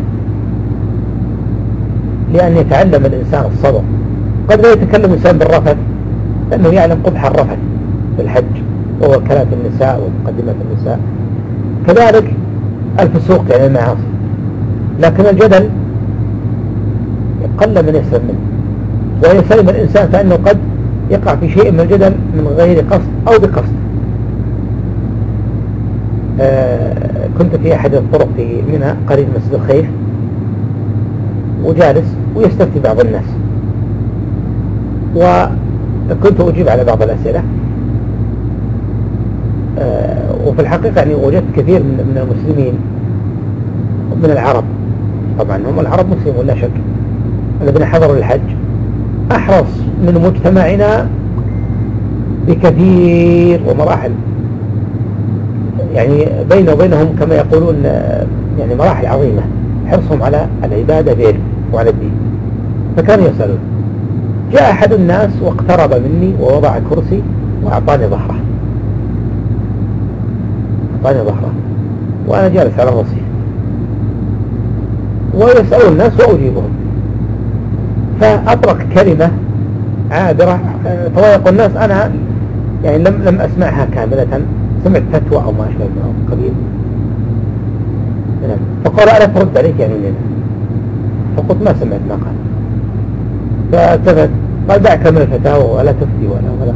لأن يتعلم الإنسان الصبر. قد لا يتكلم الإنسان بالرفث لأنه يعلم قبح الرفث في الحج، وهو كلام النساء ومقدمة النساء. كذلك الفسوق يعني المعاصي، لكن الجدل قل من يسلم منه، ويسلم الإنسان فإنه قد يقع في شيء من الجدل من غير قصد أو بقصد. كنت في أحد الطرق في منى قريب مسجد الخيف، وجالس ويستفتي بعض الناس، وكنت أجيب على بعض الأسئلة. وفي الحقيقة يعني وجدت كثير من المسلمين ومن العرب، طبعا هم العرب مسلمون لا شك، الذين حضروا الحج أحرص من مجتمعنا بكثير ومراحل، يعني بينه وبينهم كما يقولون يعني مراحل عظيمة، حرصهم على العبادة بعلم وعلى الدين. فكانوا يسألون. جاء أحد الناس واقترب مني ووضع كرسي وأعطاني ظهره، وأنا جالس على الرصيف ويسألون الناس وأجيبهم. فأطرق كلمة عابرة تضايق الناس، أنا يعني لم أسمعها كاملة، سمعت فتوى أو ما أشبه من قبيل. فقال ألا ترد عليك يعني مننا؟ فقلت ما سمعت ما قال. فالتفت قال دعك من الفتاوى ولا تفتي ولا.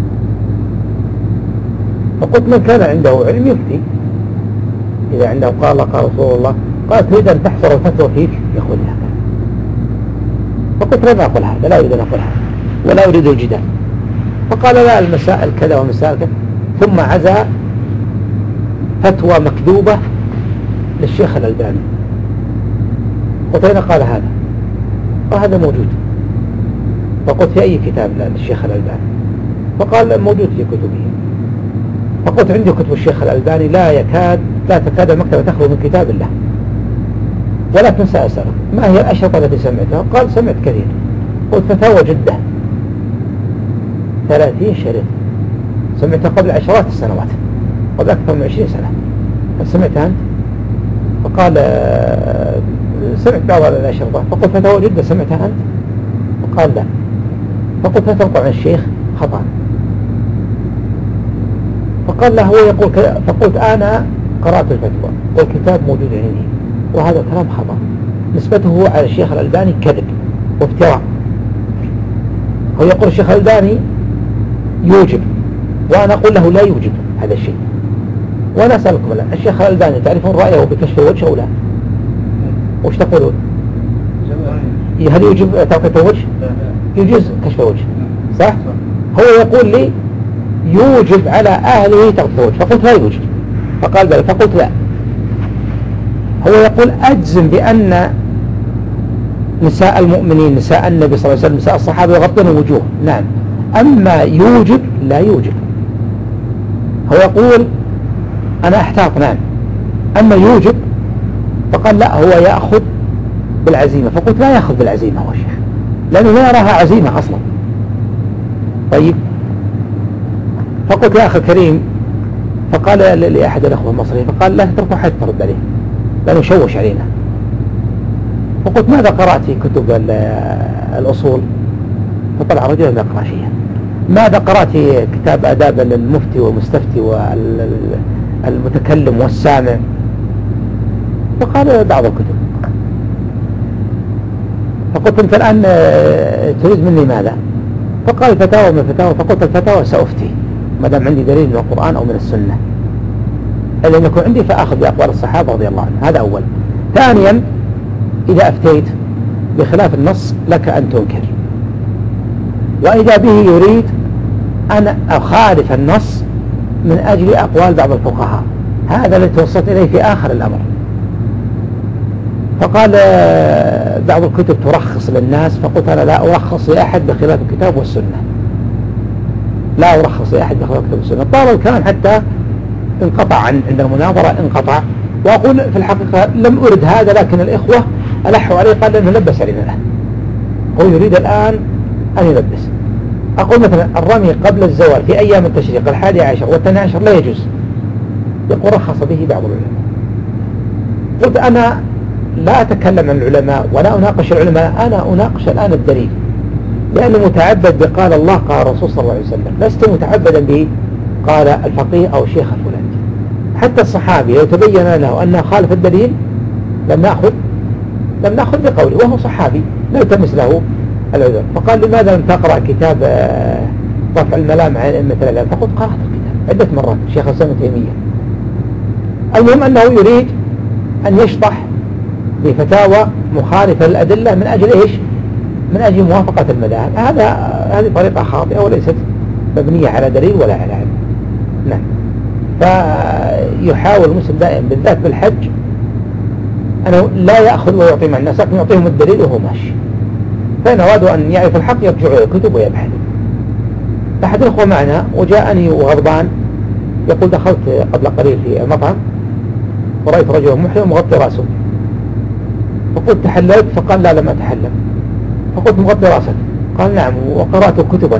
فقلت من كان عنده علم يفتي، إذا عنده قال رسول الله. قال تريد أن تحصر الفتوى فيك يأخذها. فقلت لن أقول هذا، لا أريد أن أقول هذا ولا أريد الجدال. فقال لا، المسائل كذا ومسائل كذا، ثم عزى فتوى مكذوبة للشيخ الألباني. قلت أين قال هذا؟ قال هذا موجود. فقلت في أي كتاب للشيخ الألباني؟ فقال موجود في كتبه. فقلت عندي كتب الشيخ الألباني لا تكاد المكتبة تخلو من كتاب الله. ولكن سأسألك ما هي الأشرطة التي سمعتها؟ قال سمعت كثير. قلت فتاوى جدة 30 شريط سمعتها قبل عشرات السنوات، قبل أكثر من 20 سنة. هل سمعتها أنت؟ فقال سمعت بعض الأشرطة. فقلت فتاوى جدة سمعتها أنت؟ فقال لا. فقلت لا تنقل عن الشيخ خطأ. فقال له هو يقول كذا. فقلت أنا قرأت الفتوى والكتاب موجود عندي وهذا كلام خطأ، نسبته على الشيخ الألباني كذب وافتراء. هو يقول الشيخ الألباني يوجب وأنا أقول له لا يوجب هذا الشيء. وأنا أسألكم الآن الشيخ الألباني تعرفون رأيه بكشف الوجه أو لا؟ وش تقولون؟ هل يوجب تغطية الوجه؟ يجوز كشف الوجه صح؟ هو يقول لي يوجب على أهله تغطية الوجه، فقلت لا يوجب، فقال بلى، فقلت لا. هو يقول أجزم بأن نساء المؤمنين نساء النبي صلى الله عليه وسلم نساء الصحابة يغطين الوجوه، نعم، أما يوجب لا يوجب. هو يقول أنا أحتاط، نعم، أما يوجب فقال لا هو يأخذ بالعزيمة. فقلت لا يأخذ بالعزيمة هو الشيخ لأنه لا يراها عزيمة أصلا. طيب فقلت يا أخي الكريم، فقال لأحد الأخوة المصريين فقال لا تتركوا حتى ترد عليه لأنه شوش علينا. فقلت ماذا قرأت في كتب الأصول؟ فطلع رجل لا يقرأ شيئا. ماذا قرأت في كتاب آداب المفتي والمستفتي والمتكلم والسامع؟ فقال بعض الكتب. فقلت أنت الآن تريد مني ماذا؟ فقال فتاوى من الفتاوى. فقلت الفتاوى سأفتي ما دام عندي دليل من القرآن أو من السنة، إذا لم يكن عندي فأخذ بأقوال الصحابة رضي الله عنهم. هذا أول. ثانيا إذا أفتيت بخلاف النص لك أن تنكر، وإذا به يريد أن أخالف النص من أجل أقوال بعض الفقهاء، هذا الذي توصلت إليه في آخر الأمر. فقال بعض الكتب ترخص للناس، فقلت أنا لا أرخص لأحد بخلاف الكتاب والسنة، لا أرخص لأحد بخلاف الكتاب والسنة. طال الكلام حتى انقطع عند المناظرة، انقطع. وأقول في الحقيقة لم أرد هذا، لكن الإخوة ألحوا عليه، قال لأنه لبس علينا الآن، هو يريد الآن أن يلبس. أقول مثلا الرمي قبل الزوال في أيام التشريق 11 و12 لا يجوز، يقول رخص به بعض العلماء. قلت أنا لا أتكلم عن العلماء ولا أناقش العلماء، أنا أناقش الآن الدليل، لأنه متعبد بقال الله قال الرسول صلى الله عليه وسلم، لست متعبدا به قال الفقيه أو الشيخ الفلاني. حتى الصحابي لو تبين له أنه خالف الدليل لم نأخذ بقوله، وهو صحابي نلتمس له العذر. فقال لماذا لم تقرأ كتاب رفع الملام عن أئمة الإعلام؟ فقلت قرأت الكتاب عدة مرات شيخ الإسلام ابن تيمية. المهم أنه يريد أن يشطح بفتاوى مخالفة للأدلة من أجل إيش؟ من أجل موافقة المذاهب. هذه طريقة خاطئة وليست مبنية على دليل ولا على علم. نعم. فيحاول المسلم دائما بالذات بالحج أنه لا يأخذ ويعطي مع الناس، لكن يعطيهم الدليل وهو ماشي. فإن أرادوا أن يعرف الحق يرجعوا إلى الكتب ويبحثوا. أحد الأخوة معنا وجاءني وغضبان يقول دخلت قبل قليل في مطعم ورأيت رجل محرم مغطي رأسه، فقلت تحللت؟ فقال لا لم أتحلل. فقلت مغطي رأسك؟ قال نعم، وقرأت كتبا.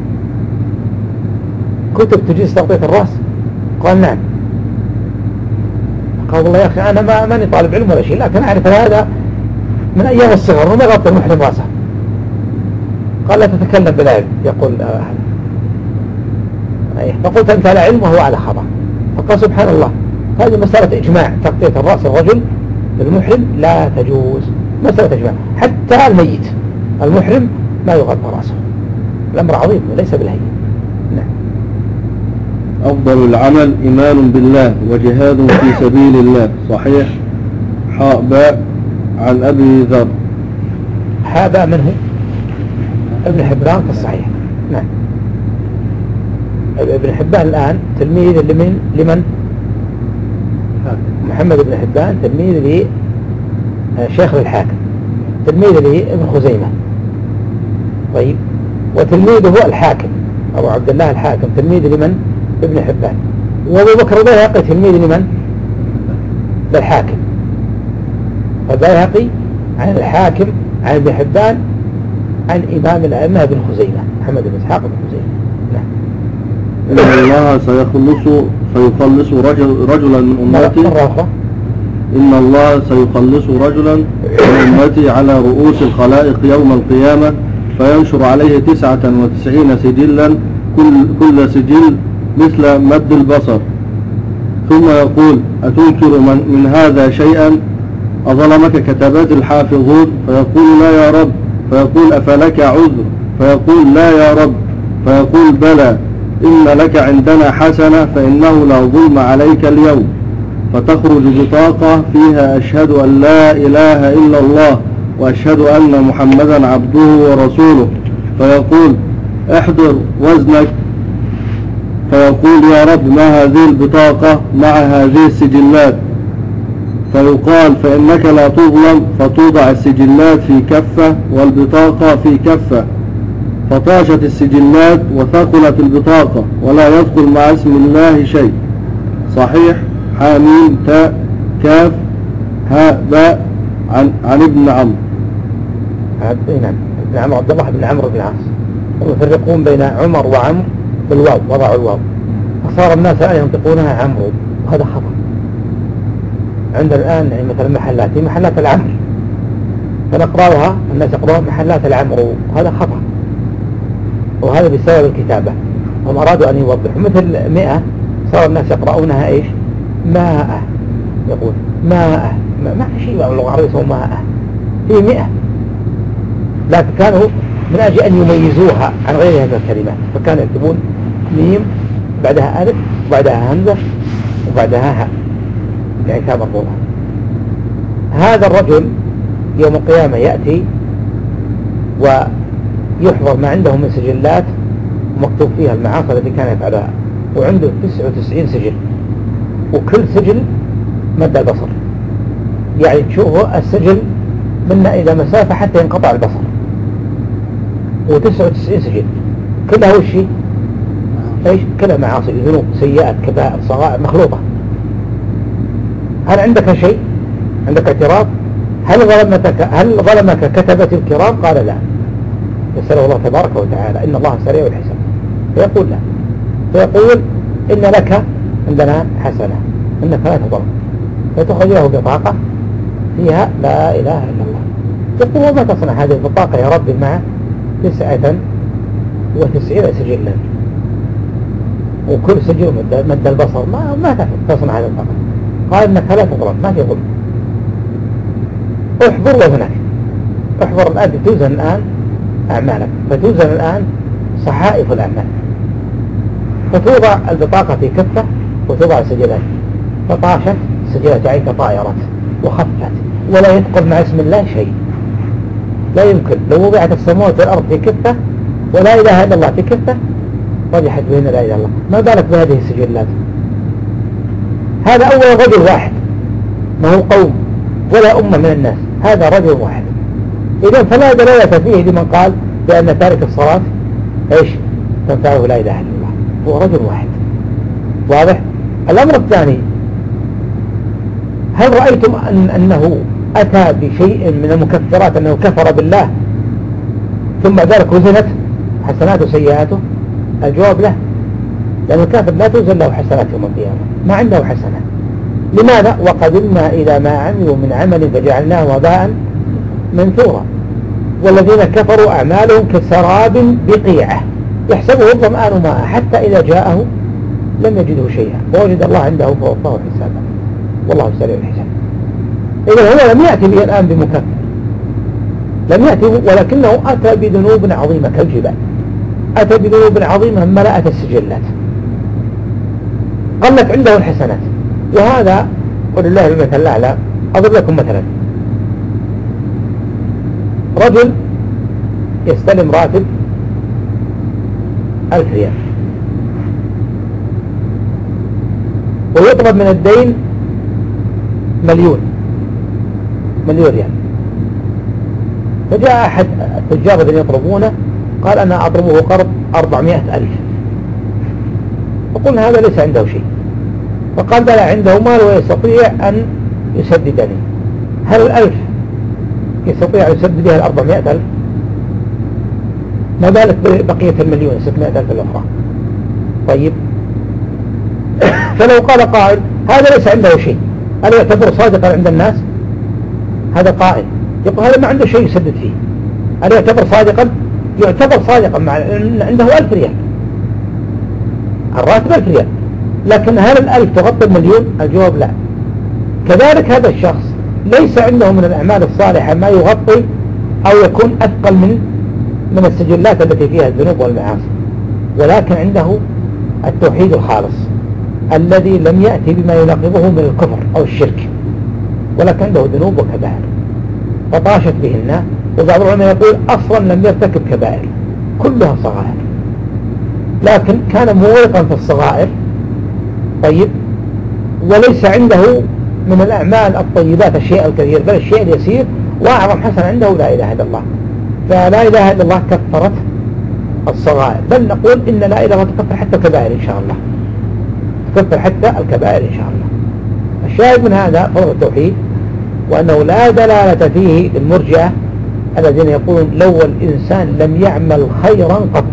كتب تجيز تغطية الرأس؟ قال نعم. قال والله يا أخي أنا ماني طالب علم ولا شيء، لكن أعرف هذا من أيام الصغر وما يغطي المحرم رأسه. قال لا تتكلم بلا علم، يقول فقلت أنت على علم وهو على خطأ. فقال سبحان الله، هذه مسألة إجماع، تغطية الرأس الرجل المحرم لا تجوز، مسألة إجماع. حتى الميت المحرم ما يغطى رأسه، الأمر عظيم وليس بالهين. نعم. أفضل العمل إيمان بالله وجهاد في سبيل الله، صحيح. حاء باء عن أبي ذر. حاء باء منه ابن حبان في الصحيح. نعم. ابن حبان الآن تلميذ لمن؟ محمد بن حبان تلميذ لشيخ الحاكم، تلميذ لابن خزيمة. طيب، وتلميذه الحاكم أبو عبد الله الحاكم تلميذ لمن؟ ابن حبان. وابو بكر البيهقي تلميذ لمن؟ للحاكم. فالبيهقي عن الحاكم عن ابن حبان عن إمام الأئمة ابن خزيمة محمد بن إسحاق بن خزيمة. نعم. إن الله سيخلص رجلا من أمتي. مرة أخرى. إن الله سيخلص رجلا من أمتي على رؤوس الخلائق يوم القيامة فينشر عليه 99 سجلا كل سجل مثل مد البصر، ثم يقول: أتنكر من هذا شيئا؟ أظلمك كتبات الحافظون؟ فيقول: لا يا رب. فيقول: أفلك عذر؟ فيقول: لا يا رب. فيقول: بلى، إن لك عندنا حسنة، فإنه لا ظلم عليك اليوم. فتخرج بطاقة فيها: أشهد أن لا إله إلا الله وأشهد أن محمدا عبده ورسوله. فيقول: احضر وزنك. فيقول: يا رب، ما هذه البطاقة مع هذه السجلات؟ فيقال: فإنك لا تظلم. فتوضع السجلات في كفة والبطاقة في كفة، فطاشت السجلات وثقلت البطاقة، ولا يدخل مع اسم الله شيء. صحيح. حاميم تاء كاف هاء باء عن ابن عمرو. نعم، ابن عمرو عبد الله بن عمرو بن العاص. ويفرقون بين عمر وعمرو بالواو، وضعوا الواو، فصار الناس الآن ينطقونها عمرو، وهذا خطأ. عندنا الآن يعني مثلا محلات، هي محلات العمر، فنقرأها الناس يقرأون محلات العمرو، وهذا خطأ، وهذا بسبب الكتابة. هم أرادوا أن يوضحوا، مثل 100 صار الناس يقرأونها إيش؟ ماء، يقول ماء، ما في شيء باللغة العربية اسمه ماء، في 100، لكن كانوا من أجل أن يميزوها عن غير هذه الكلمات، فكانوا يكتبون ميم بعدها ألف وبعدها همزة وبعدها هاء، يعني كان مرفوضا. هذا الرجل يوم القيامة يأتي ويحضر ما عنده من سجلات ومكتوب فيها المعاصي التي كان يفعلها، وعنده 99 سجل، وكل سجل مد البصر، يعني تشوفه السجل منا إلى مسافة حتى ينقطع البصر، و99 سجل كلها وش ايش؟ كلها معاصي، ذنوب، سيئات، كبائر، صغائر مخلوطة. هل عندك شيء؟ عندك اعتراف؟ هل ظلمك كتبة الكرام؟ قال لا. يسأله الله تبارك وتعالى: إن الله سريع الحساب. فيقول لا، فيقول: إن لك عندنا حسنة، إنك لا تظلم. فتخرج له بطاقة فيها لا إله إلا الله. يقول: وما تصنع هذه البطاقة يا ربي مع 99 سجلا، وكل سجل مد البصر، ما تصنع هذه البطاقة؟ قال: إنك لا تظلم، ما في ظلم. احضر وهناك، احضر الآن، توزن الآن أعمالك، فتوزن الآن صحائف الأعمال، فتوضع البطاقة في كفة وتوضع السجلات، فطاشت سجلات يعني كطائرات وخفت، ولا يدخل مع اسم الله شيء، لا يمكن. لو وضعت السماوات والأرض في كفة ولا إله إلا الله في كفة رجحت بين لا إله إلا الله، ما بالك بهذه السجلات؟ هذا أول رجل واحد، ما هو قوم ولا أمة من الناس، هذا رجل واحد. إذن فلا دلالة فيه لمن قال بأن تارك الصلاة إيش؟ تنفعه لا إله إلا الله، هو رجل واحد. واضح؟ الأمر الثاني: هل رأيتم أنه أتى بشيء من المكفرات، أنه كفر بالله ثم ذلك وزنت حسناته وسيئاته؟ الجواب له، لأن الكافر لا توزن له حسنات يوم القيامة، ما عنده حسنات. لماذا؟ وقدمنا إلى ما عملوا من عمل فجعلناه وباء منثورا. والذين كفروا أعمالهم كسراب بقيعة يحسبه الظمآن ماء حتى إذا جاءه لم يجده شيئا ووجد الله عنده فوفاه حسابا والله سريع الحساب. إذا هو لم يأتي به الآن بمكفر، لم يأتي، ولكنه أتى بذنوب عظيمة كالجبال، أتى بذنوب عظيمة ملأت السجلات، قلت عنده الحسنات. وهذا ولله المثل الأعلى. أضرب لكم مثلا: رجل يستلم راتب 1000 ريال، ويطلب من الدين مليون ريال. فجاء أحد التجار الذين يطلبونه قال: أنا أطلبه قرض 400,000. فقلنا هذا ليس عنده شيء. فقال: بلى عنده مال ويستطيع أن يسددني. هل 1000 يستطيع يسدد بها 400,000؟ ما بالك بقية المليون 600,000 الأخرى؟ طيب، فلو قال قائل: هذا ليس عنده شيء، هل يعتبر صادقا عند الناس؟ هذا قائل يقول: هذا ما عنده شيء يسدد فيه، هل يعتبر صادقا؟ يعتبر صادقا مع عنده 1000 ريال، الراتب 1000 ريال، لكن هل 1000 تغطي المليون؟ الجواب لا. كذلك هذا الشخص ليس عنده من الأعمال الصالحة ما يغطي أو يكون أثقل من السجلات التي فيها الذنوب والمعاصي، ولكن عنده التوحيد الخالص الذي لم يأتي بما يناقضه من الكفر أو الشرك، ولكن عنده ذنوب وكبائر فطاشت بهن. وبعض العلماء يقول أصلا لم يرتكب كبائر، كلها صغائر، لكن كان مورقا في الصغائر، طيب، وليس عنده من الأعمال الطيبات الشيء الكثير بل الشيء اليسير، وأعظم حسن عنده لا إله إلا الله، فلا إله إلا الله كفرت الصغائر، بل نقول إن لا إله إلا الله تكفر حتى الكبائر إن شاء الله، تكفر حتى الكبائر إن شاء الله. الشاهد من هذا فضل التوحيد، وأنه لا دلالة فيه للمرجئة الذين يقولون لو الإنسان لم يعمل خيرا قط.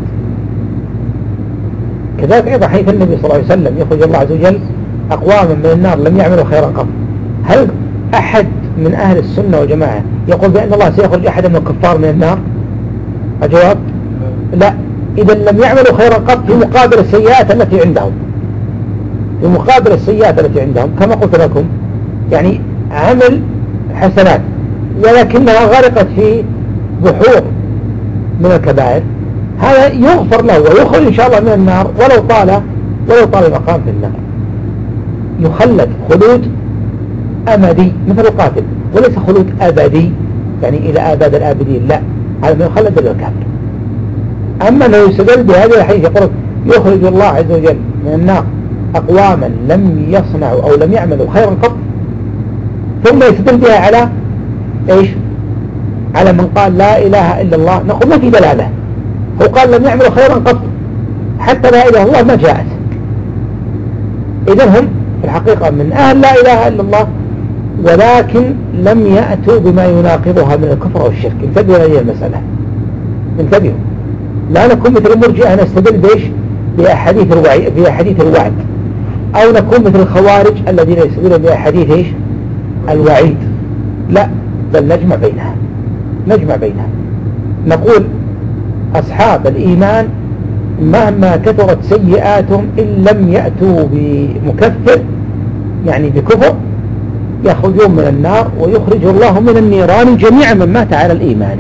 كذلك أيضا حيث النبي صلى الله عليه وسلم يخرج الله عز وجل أقواما من النار لم يعملوا خيرا قط، هل أحد من أهل السنة والجماعة يقول بأن الله سيخرج أحد من الكفار من النار؟ الجواب لا. إذا لم يعملوا خيرا قط في مقابل السيئات التي عندهم، في مقابل السيئات التي عندهم كما قلت لكم، يعني عمل حسنات ولكنها غرقت في بحور من الكبائر، هذا يغفر له ويخرج إن شاء الله من النار ولو طال المقام في النار، يخلد خلود أمدي مثل القاتل، وليس خلود أبدي يعني إلى آباد الآبدين، لا، هذا ما يخلد للكافر. أما أنه يستدل بهذه الحديث يقول يخرج الله عز وجل من النار أقواما لم يصنعوا أو لم يعملوا خيرا قط، ثم يستدل بها على إيش؟ على من قال لا إله إلا الله، نقول ما في دلالة، هو قال لم يعملوا خيرا قط حتى لا إله إلا الله ما جاءت. إذن هم في الحقيقة من أهل لا إله إلا الله، ولكن لم يأتوا بما يناقضها من الكفر والشرك. انتبهوا هذه المسألة، انتبهوا، لا نكون مثل المرجئة نستدل بإيش؟ بأحاديث الوعد، أو نكون مثل الخوارج الذين يستدلون بأحاديث إيش؟ الوعيد، لا، بل نجمع بينها، نقول أصحاب الإيمان مهما كثرت سيئاتهم إن لم يأتوا بمكفر يعني بكفر يخرجون من النار ويخرج الله من النيران جميعا من مات على الإيمان.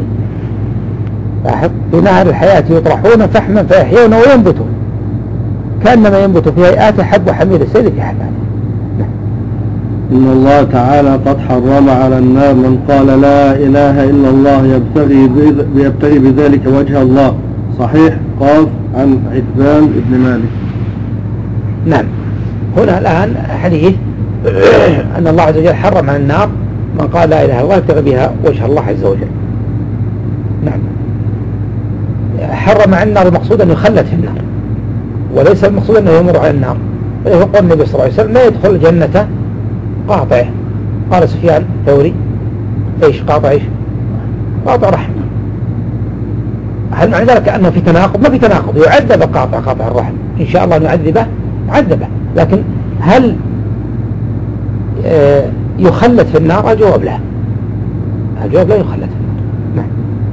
في نهر الحياة يطرحون فحما فيحيون وينبتون كأنما ينبت في هيئات حب وحمير السيد في حفاته. إن الله تعالى قد حرم على النار من قال لا إله إلا الله يبتغي بذلك وجه الله. صحيح. قاف عن عتبان بن مالك. نعم، هنا الآن حديث أن الله عز وجل حرم على النار من قال لا إله إلا الله يبتغي بها وجه الله عز وجل. نعم، حرم على النار المقصود أن يخلد في النار، وليس المقصود أنه يمر على النار. يقول النبي صلى الله عليه وسلم لا يدخل الجنة قاطع. قال سفيان الثوري ايش قاطع؟ ايش قاطع رحم. هل معنى ذلك أنه في تناقض؟ ما في تناقض، يعذب قاطع الرحم إن شاء الله نعذبه عذبه، لكن هل يخلد في النار؟ الجواب لا، الجواب لا يخلد في النار. نعم.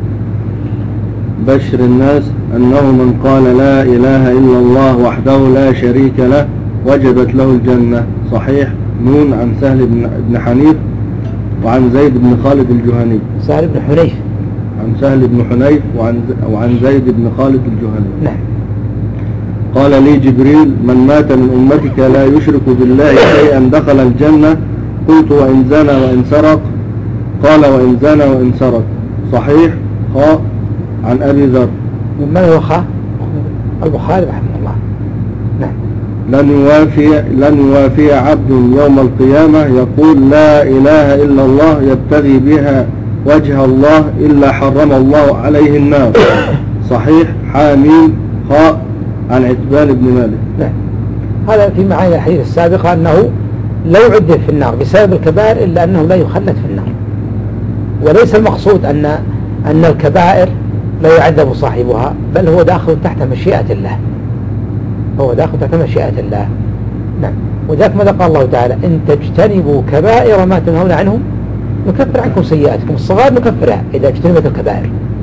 بشر الناس أنه من قال لا إله إلا الله وحده لا شريك له وجبت له الجنة. صحيح. نون عن سهل بن حنيف وعن زيد بن خالد الجهني. سهل بن حنيف عن سهل بن حنيف وعن زيد بن خالد الجهني. نعم. قال لي جبريل من مات من أمتك لا يشرك بالله شيئا دخل الجنة. قلت وإن زنى وإن سرق؟ قال وإن زنى وإن سرق. صحيح. خاء عن أبي ذر. من هو خاء؟ البخاري رحمه الله. نعم. لن يوافي عبد يوم القيامة يقول لا إله إلا الله يبتغي بها وجه الله إلا حرم الله عليه النار. صحيح. حامين. خاء عن عتبان بن مالك. نعم. هذا في معاني الحديث السابقة أنه لو عذب في النار بسبب الكبائر إلا أنه لا يخلد في النار، وليس المقصود أن الكبائر لا يعذب صاحبها، بل هو داخل تحت مشيئة الله، هو داخل تحت مشيئة الله. نعم. وذلك ماذا قال الله تعالى؟ إن تجتنبوا كبائر ما تنهون عنه نكفر عنكم سيئاتكم. الصغائر نكفرها إذا اجتنبت الكبائر،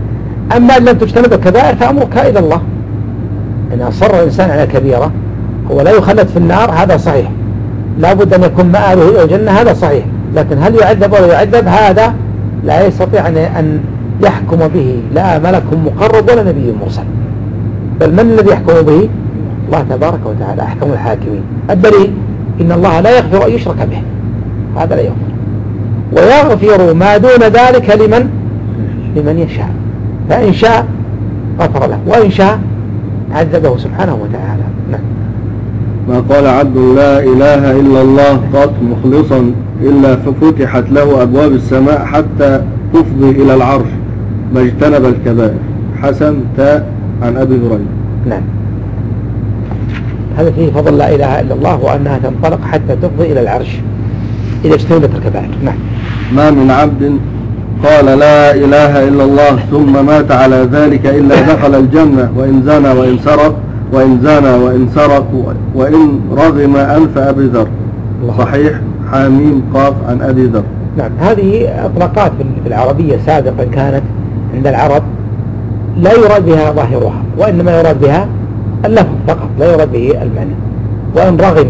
أما إن لم تجتنب الكبائر فأمرك إلى الله. إن أصر الإنسان على كبيرة هو لا يخلد في النار، هذا صحيح، لا بد أن يكون مآله إلى الجنة، هذا صحيح، لكن هل يعذب ولا يعذب هذا لا يستطيع أن يحكم به لا ملك مقرب ولا نبي مرسل، بل من الذي يحكم به؟ الله تبارك وتعالى أحكم الحاكمين. الدليل إن الله لا يغفر أن يشرك به، هذا لا يغفر، ويغفر ما دون ذلك لمن يشاء، فإن شاء غفر له وإن شاء عذبه سبحانه وتعالى. نعم. ما قال عبد لا إله إلا الله قط مخلصا إلا ففتحت له أبواب السماء حتى تفضي إلى العرش ما اجتنب الكبائر. حسن تاء عن أبي هريرة. نعم، هذا فيه فضل لا إله إلا الله وأنها تنطلق حتى تفضي إلى العرش إذا اجتنبت الكبائر. نعم. ما من عبد قال لا إله إلا الله ثم مات على ذلك إلا دخل الجنة وإن زنى وإن سرق وإن زنى وإن سرق وإن رغم أنف أبي ذر. صحيح حاميم قاف عن أبي ذر. نعم، هذه أطلاقات في العربية سابقا كانت عند العرب لا يراد بها ظاهرها، وإنما يراد بها اللفظ فقط، لا يراد به المعنى. وإن رغم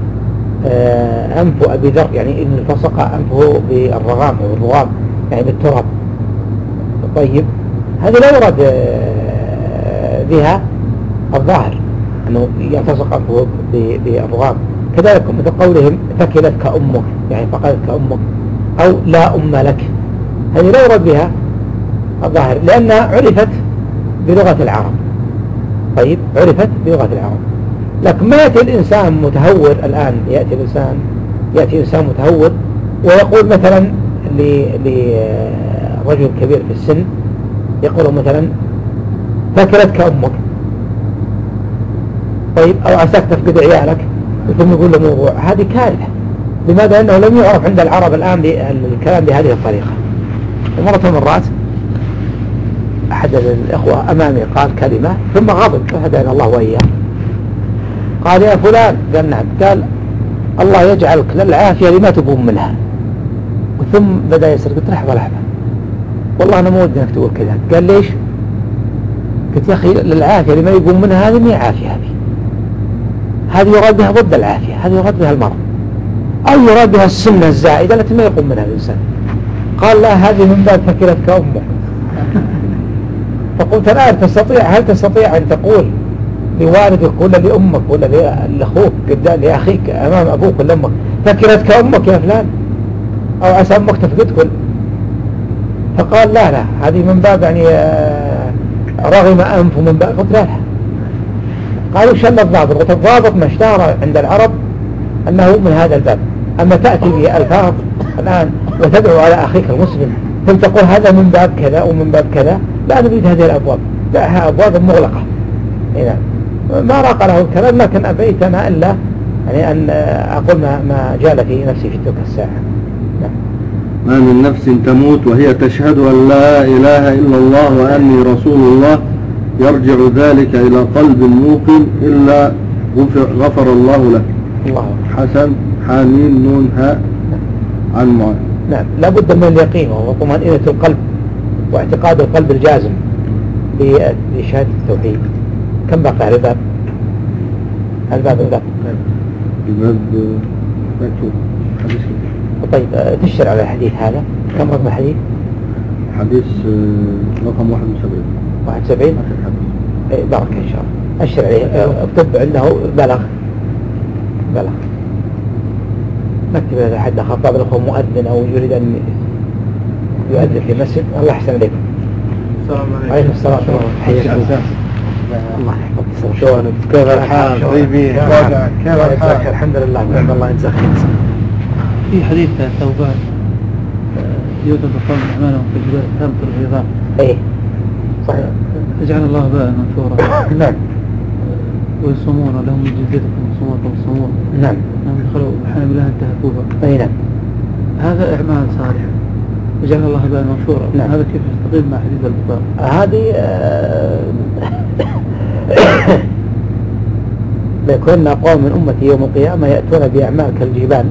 أنف أبي ذر يعني إن التصق أنفه بالرغام أو الرغام يعني بالتراب. طيب، هذه لا يراد بها الظاهر أنه يلتصق أنفه بالرغام. كذلك مثل قولهم ثكلتك أمك يعني فقدتك أمك، أو لا أم لك، هذه لا يراد بها الظاهر لأنها عرفت بلغة العرب. طيب، عرفت بلغة العرب، لكن ما يأتي الإنسان متهور الآن، يأتي إنسان متهور ويقول مثلا لرجل كبير في السن، يقول مثلا ثكلتك أمك، طيب، أو عساك تفقد عيالك، ثم يقول له موضوع، هذه كارثة. لماذا؟ لأنه لم يعرف عند العرب الآن الكلام بهذه الطريقة. ومرة من المرات أحد الإخوة أمامي قال كلمة ثم غضب، فهدانا الله وإياه، قال يا فلان، قال نعم، قال الله يجعلك للعافية لما تقوم منها. ثم بدأ يسر، قلت لحظة والله أنا ما ودي أنك تقول كذا. قال ليش؟ قلت يا أخي للعافية لما يقوم منها هذه ما هي عافية، هذه يراد بها ضد العافية، هذه يراد بها المرض، أو يراد بها السنة الزائدة التي ما يقوم منها الإنسان. قال لا، هذه من باب ثكلتك أمك. فقلت الآن هل تستطيع أن تقول لوالدك ولا لأمك ولا لأخوك قدام لأخيك أمام أبوك ولا أمك ثكلتك أمك يا فلان، أو عسى أمك تفقدك؟ فقال لا هذه من باب يعني رغم أنف من باب. قلت لا. قالوا شل الضابط. قلت الضابط ما اشتهر عند العرب أنه من هذا الباب، أما تأتي به ألفاظ الآن وتدعو على أخيك المسلم ثم تقول هذا من باب كذا ومن باب كذا، لا نريد هذه الأبواب، لا أبواب مغلقة. إذا ما راق له الكلام، لكن أبيت ما إلا يعني أن أقول ما جال في نفسي في تلك الساعة. ما من نفس تموت وهي تشهد أن لا إله إلا الله وأني رسول الله يرجع ذلك إلى قلب موقن إلا غفر الله له. الله. حسن حامين نون هاء عن معاذ. نعم، لا بد من اليقين وطمأنينة القلب واعتقاد القلب الجازم بشهادة التوحيد. كم بقى الباب؟ الباب مكتوب حديث. طيب، تشتر على الحديث هذا كم رقم الحديث؟ حديث رقم 71. 71 آخر حديث. بارك إن شاء الله. أشتر عليه، اكتب عنده بلغ. نكتب هذا حد خطاب له مؤذن أو يريد أن يؤذن في مسجد. الله يحسن عليكم. السلام عليكم. عليكم السلام ورحمة الله. حياك الله. الله يحفظك. شلونك؟ كيف الحال؟ طيبين؟ كيف الحال؟ الحمد لله. نعم الله يجزاك خير. في حديث ثوبان يوجد قوم أعمالهم في الجبال تمطر العظام. إيه صحيح. يجعل الله باء منثورا. نعم. ويصومون لهم من جزيتكم وصومون. نعم. دخلوا حامل الله انتهكوها. أي نعم. هذا إعمال صالح يجعل الله باء منثورا. نعم. هذا كيف يستقيم مع حديث البخاري؟ هذه ليكون قوم من أمتي يوم القيامة يأتون بأعمال كالجبال،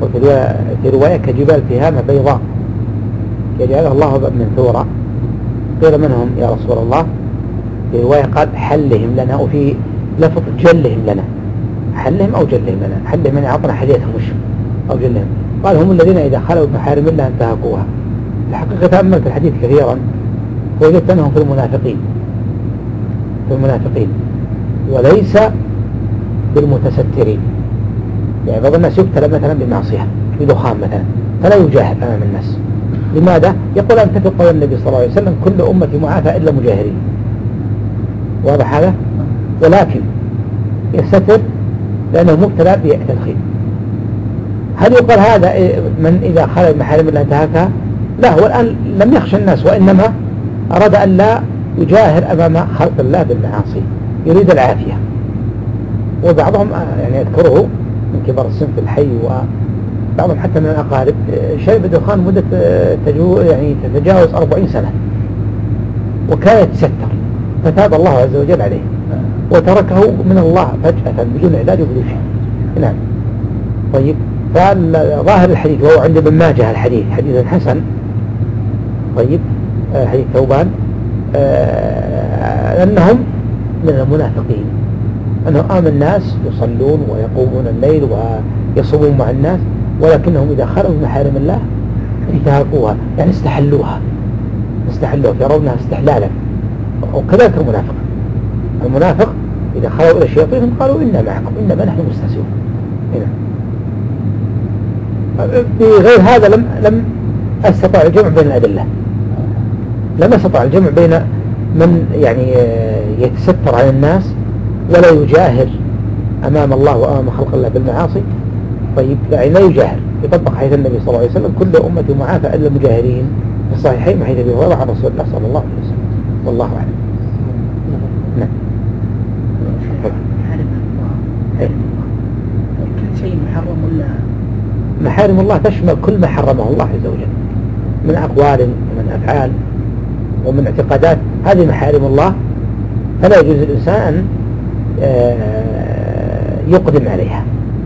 وفي رواية كجبال تهامة بيضاء يجعلها الله منثورا. قيل منهم يا رسول الله، في رواية قال حلهم لنا، وفي لفظ جلهم لنا، حلهم أو جلهم لنا، حلهم يعني أعطنا حديثهم وش أو جلهم. قال هم الذين إذا خلوا بمحارم الله انتهكوها. الحقيقة تأملت الحديث كثيرا وجدت أنهم في المنافقين، في المنافقين وليس بالمتسترين. يعني بعض الناس يبتلى مثلا بمعصية بدخان مثلا فلا يجاهر أمام الناس. لماذا؟ يقول أن تفق قول النبي صلى الله عليه وسلم كل أمتي معافى إلا مجاهرين. واضح هذا؟ ولكن يستتر لأنه مبتلى بتدخين. هل يقال هذا من إذا خلى محارم الله انتهكها؟ لا، هو الآن لم يخشى الناس، وإنما أراد أن لا يجاهر أمام خلق الله بالمعاصي، يريد العافية. وبعضهم يعني يذكره من كبار السن في الحي، وبعضهم حتى من الأقارب شرب الدخان مدة يعني تتجاوز 40 سنة وكان يتستر، فتاب الله عز وجل عليه وتركه من الله فجأة بدون علاج وبدون شيء. نعم. طيب، فظاهر الحديث وهو عند ابن ماجه الحديث حديث حسن. طيب، حديث ثوبان أنهم من المنافقين، أنهم آمن الناس يصلون ويقومون الليل ويصومون مع الناس، ولكنهم إذا خلوا محارم الله انتهكوها، يعني استحلوها يرونها استحلالا. وكذلك المنافق إذا خلوا إلى الشياطين قالوا إنا معكم إنما نحن مستهزئون. هنا بغير هذا لم أستطع الجمع بين الأدلة، لم أستطع الجمع بين من يعني يتستر على الناس ولا يجاهر أمام الله وأمام خلق الله بالمعاصي. طيب، يعني لا يجاهر، يطبق حديث النبي صلى الله عليه وسلم كل أمتي معافى إلا المجاهرين في الصحيحين من حديث أبي هريرة عن رسول الله صلى الله عليه وسلم. والله أعلم. نعم. كل شيء محرم ولا؟ محارم الله تشمل كل ما حرمه الله عز وجل من أقوال ومن أفعال ومن اعتقادات، هذه محارم الله، فلا يجوز الإنسان أن يقدم عليها.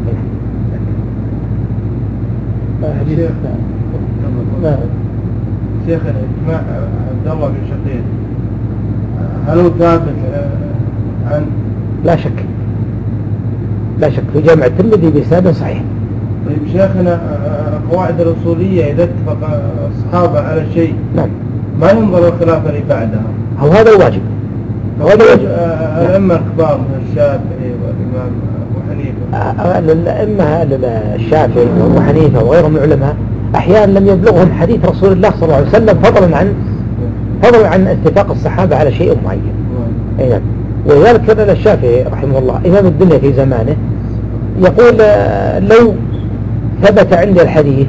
شيخنا إجماع عبد الله بن شقيق هل هو ثابت عن؟ لا شك في جامع الترمذي بإسناد صحيح. طيب شيخنا، قواعد الأصولية إذا اتفق الصحابة على شيء نعم ما ينظر الخلاف اللي بعدها، هذا الواجب. الأئمة الكبار الشافعي والإمام أبو حنيفة، الأئمة الشافعي وأبو حنيفة وغيرهم من العلماء أحيانا لم يبلغهم حديث رسول الله صلى الله عليه وسلم فضلا عن اتفاق الصحابة على شيء معين. نعم. ولذلك كان الشافعي رحمه الله إمام الدنيا في زمانه يقول لو ثبت عندي الحديث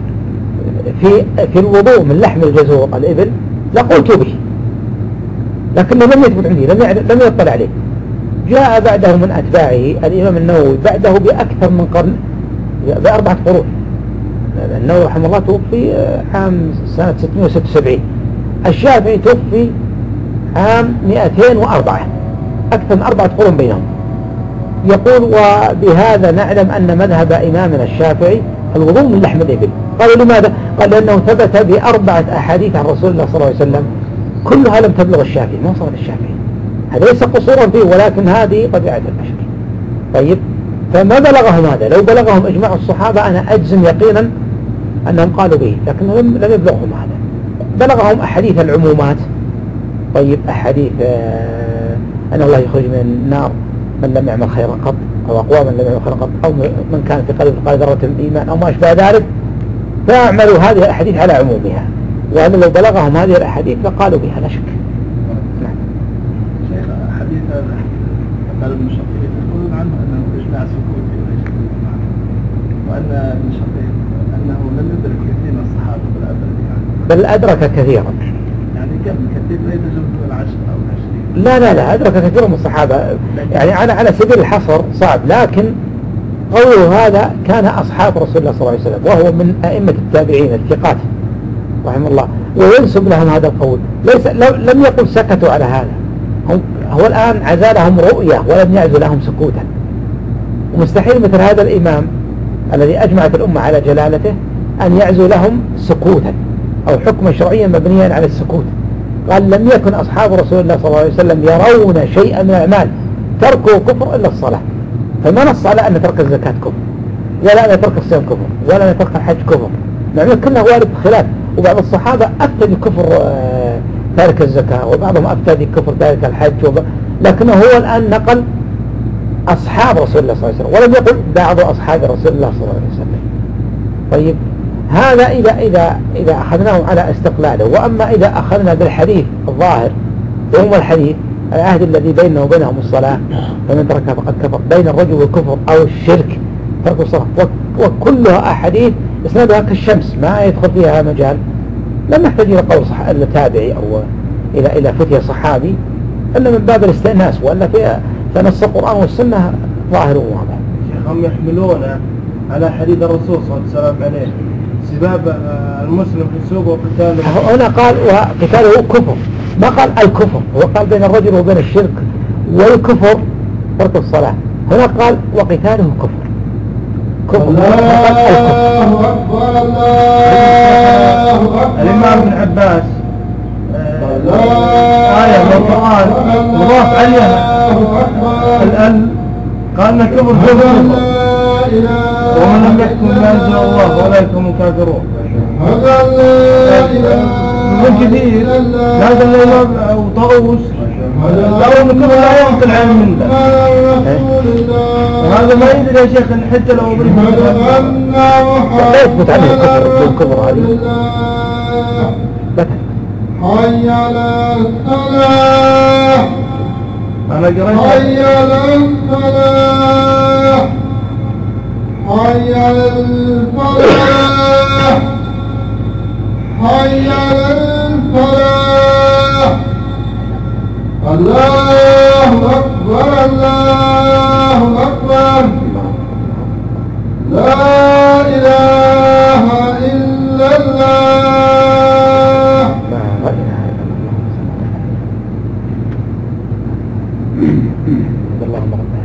في الوضوء من لحم الجزور الإبل لقلت به، لكنه لم يثبت عندي، لم يطلع عليه. جاء بعده من أتباعه الإمام النووي بعده بأكثر من قرن، ب4 قرون. النووي رحمه الله توفي عام سنة 676، الشافعي توفي عام 204، أكثر من 4 قرون بينهم. يقول وبهذا نعلم أن مذهب إمامنا الشافعي الوضوء من لحم الإبل. قالوا لماذا؟ قال لأنه ثبت ب4 أحاديث عن رسول الله صلى الله عليه وسلم كلها لم تبلغ الشافعي، ما وصلت الشافعي. هذا ليس قصورا فيه، ولكن هذه طبيعة البشر. طيب، فما بلغهم هذا؟ لو بلغهم إجماع الصحابة أنا أجزم يقينا أنهم قالوا به، لكن لم يبلغهم هذا. بلغهم أحاديث العمومات. طيب، أحاديث أن الله يخرج من النار من لم يعمل خيرا قط، أو أقوى من لم يعمل خيرا قط، أو من كان في قلب ذرة من الإيمان أو ما أشبه ذلك، فاعملوا هذه الأحاديث على عمومها، وأن لو بلغهم هذه الأحاديث لقالوا بها لا شك. نعم. شيخ، حديث قال ابن شقيق يقولون عنه أنه إجماع سكوتي وليس إجماع، وأن ابن شقيق أنه لم يدرك كثير من الصحابة بل أدرك كثيرا. يعني كم كثير لا يتجاوز 10 أو 20؟ لا أدرك كثير من الصحابة، يعني على سبيل الحصر صعب، لكن قوله هذا كان أصحاب رسول الله صلى الله عليه وسلم، وهو من أئمة التابعين الثقات رحمه الله، وينسب لهم هذا القول. لم يقل سكتوا على هذا، هو الآن عزالهم رؤية ولم يعزل لهم سكوتا. ومستحيل مثل هذا الإمام الذي أجمعت الأمة على جلالته أن يعزو لهم سكوتا أو حكما شرعيا مبنيا على السكوت، قال لم يكن أصحاب رسول الله صلى الله عليه وسلم يرون شيئا من الأعمال تركه كفر إلا الصلاة. فما نص على أن ترك الزكاة كفر، ولا أن ترك الصيام كفر، ولا أن ترك الحج كفر، مع كلها وارد بخلاف. وبعض الصحابة أفتى بكفر تارك الزكاة، وبعضهم أفتى بكفر تارك الحج، لكنه هو الآن نقل أصحاب رسول الله صلى الله عليه وسلم، ولم يقل بعض أصحاب رسول الله صلى الله عليه وسلم. طيب هذا إذا أخذناه على استقلاله. وأما إذا أخذنا بالحديث الظاهر وهو الحديث العهد الذي بيننا وبينهم الصلاة، فمن تركها فقد كفر، بين الرجل والكفر أو الشرك ترك الصلاة، وكلها أحاديث إسنادها كالشمس ما يدخل فيها مجال، لم نحتاج إلى قول التابعي أو إلى فتية صحابي إلا من باب الاستئناس، وأن فنص القرآن والسنة ظاهر وواضح. هم يحملون على حديث الرسول صلى الله عليه وسلم عليه سباب المسلم فسوق وقتاله. هنا قال وقتاله كفر، ما قال الكفر، هو قال بين الرجل وبين الشرك والكفر ترك الصلاة. هنا قال وقتاله كفر. الله أكبر الله أكبر. الإمام ابن عباس آية من القرآن مضاف عليها الآن قال إن كفر ومن لم يحكم بما أنزل الله فأولئك هم الكافرون. من كثير هذا الإمام أو طاووس لو أن كفر لا ينقل عن من ذا، وهذا ما يدري يا شيخ إن حتى لو أضرب لا يثبت عنه الكفر بالكفر هذه. حي على الصلاة. أنا قريت حي على الصلاة. حي على الفلاح. حي على الفلاح. الله أكبر الله أكبر. لا إله إلا الله. اللهم رب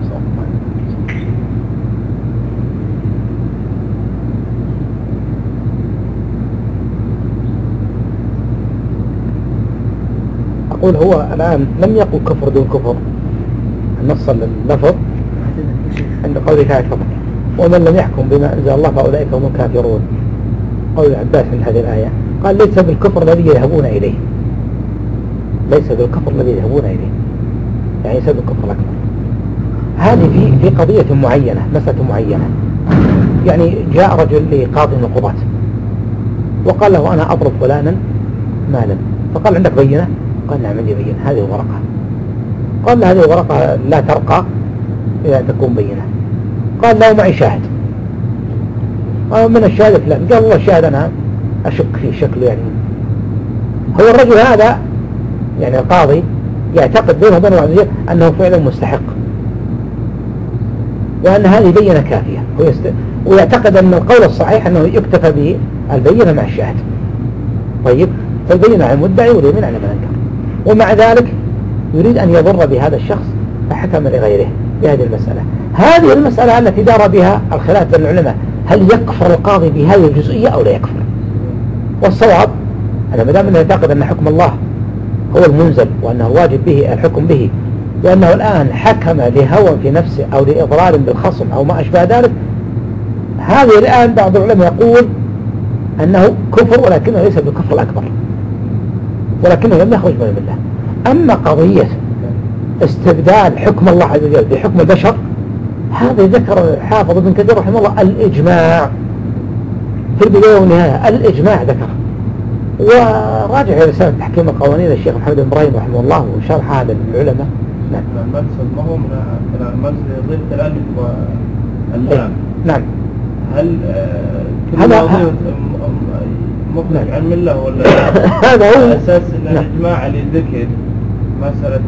أقول هو الآن لم يقل كفر دون كفر، النص اللفظ عند قوله تعالى فقط ومن لم يحكم بما أنزل الله فأولئك هم الكافرون. قول عباس من هذه الآية قال ليس بالكفر الذي يذهبون إليه، ليس بالكفر الذي يذهبون إليه، يعني ليس بالكفر الأكبر. هذه في قضية معينة، مسألة معينة. يعني جاء رجل لقاضي من القضاة وقال له أنا أضرب فلانا مالا، فقال عندك بينة؟ قال نعم عندي بينة، هذه الورقة. قال له هذه الورقة لا ترقى إذا تكون بينة. قال له معي شاهد. قال من الشاهد فلان. قال الله الشاهد أنا أشك فيه شكله، يعني هو الرجل هذا يعني القاضي يعتقد بينه وبين الله أنه فعلا مستحق، وأن هذه بينة كافية، ويعتقد أن القول الصحيح أنه يكتفى به البينة مع الشاهد. طيب فالبينة على المدعي واليمين على من أنكر، ومع ذلك يريد أن يضر بهذا الشخص فحكم لغيره بهذه المسألة. هذه المسألة التي دار بها الخلاف بين العلماء، هل يكفر القاضي بهذه الجزئية أو لا يكفر؟ والصواب أنا ما دام أنه يعتقد أن حكم الله هو المنزل وأنه واجب به الحكم به، وأنه الآن حكم لهوى في نفسه أو لإضرار بالخصم أو ما أشبه ذلك، هذه الآن بعض العلماء يقول أنه كفر ولكنه ليس بالكفر الأكبر، ولكنه لم يخرج من الملة. أما قضية استبدال حكم الله عز وجل بحكم البشر، هذا ذكر حافظ ابن كثير رحمه الله الإجماع في البداية والنهاية، الإجماع ذكر. وراجع رسالة تحكيم القوانين الشيخ محمد بن إبراهيم رحمه الله وشرح هذا للعلماء. نعم. المقصد ما هو من ضيف الألف واللام. نعم. هل هذا مخرج عن الملة ولا هذا هو أساس أن الإجماع اللي ذكر مسألة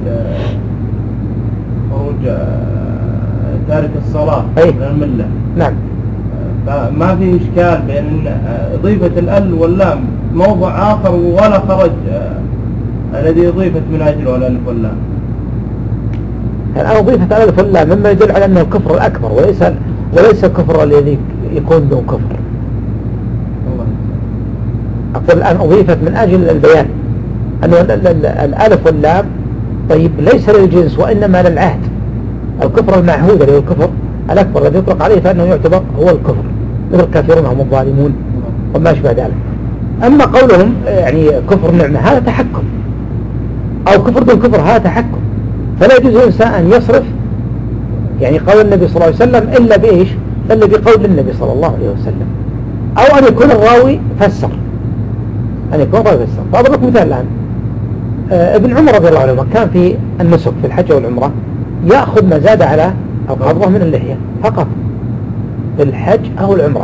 خروج تارك الصلاة من الملة. نعم. فما في إشكال بين إضافة الأل واللام موضع آخر ولا خرج الذي أضيفت من أجله الألف واللام. الآن أضيفت الألف واللام مما يدل على أنه الكفر الأكبر وليس الكفر الذي يكون دون كفر. أقول الآن أضيفت من أجل البيان أنه الألف واللام طيب ليس للجنس وإنما للعهد. الكفر المعهود اللي هو الكفر الأكبر الذي يطلق عليه فإنه يعتبر هو الكفر، مثل الكافرون هم الظالمون وما أشبه ذلك. أما قولهم يعني كفر نعمة هذا تحكم، أو كفر دون كفر هذا تحكم، فلا يجوز للإنسان أن يصرف يعني قول النبي صلى الله عليه وسلم إلا بإيش؟ إلا بقول النبي صلى الله عليه وسلم، أو أن يكون الراوي فسر، أن يكون الراوي فسر. فأضرب لك مثال الآن، ابن عمر رضي الله عنه كان في النسك في الحج والعمرة يأخذ ما زاد على القبضة من اللحية فقط في الحج أو العمرة،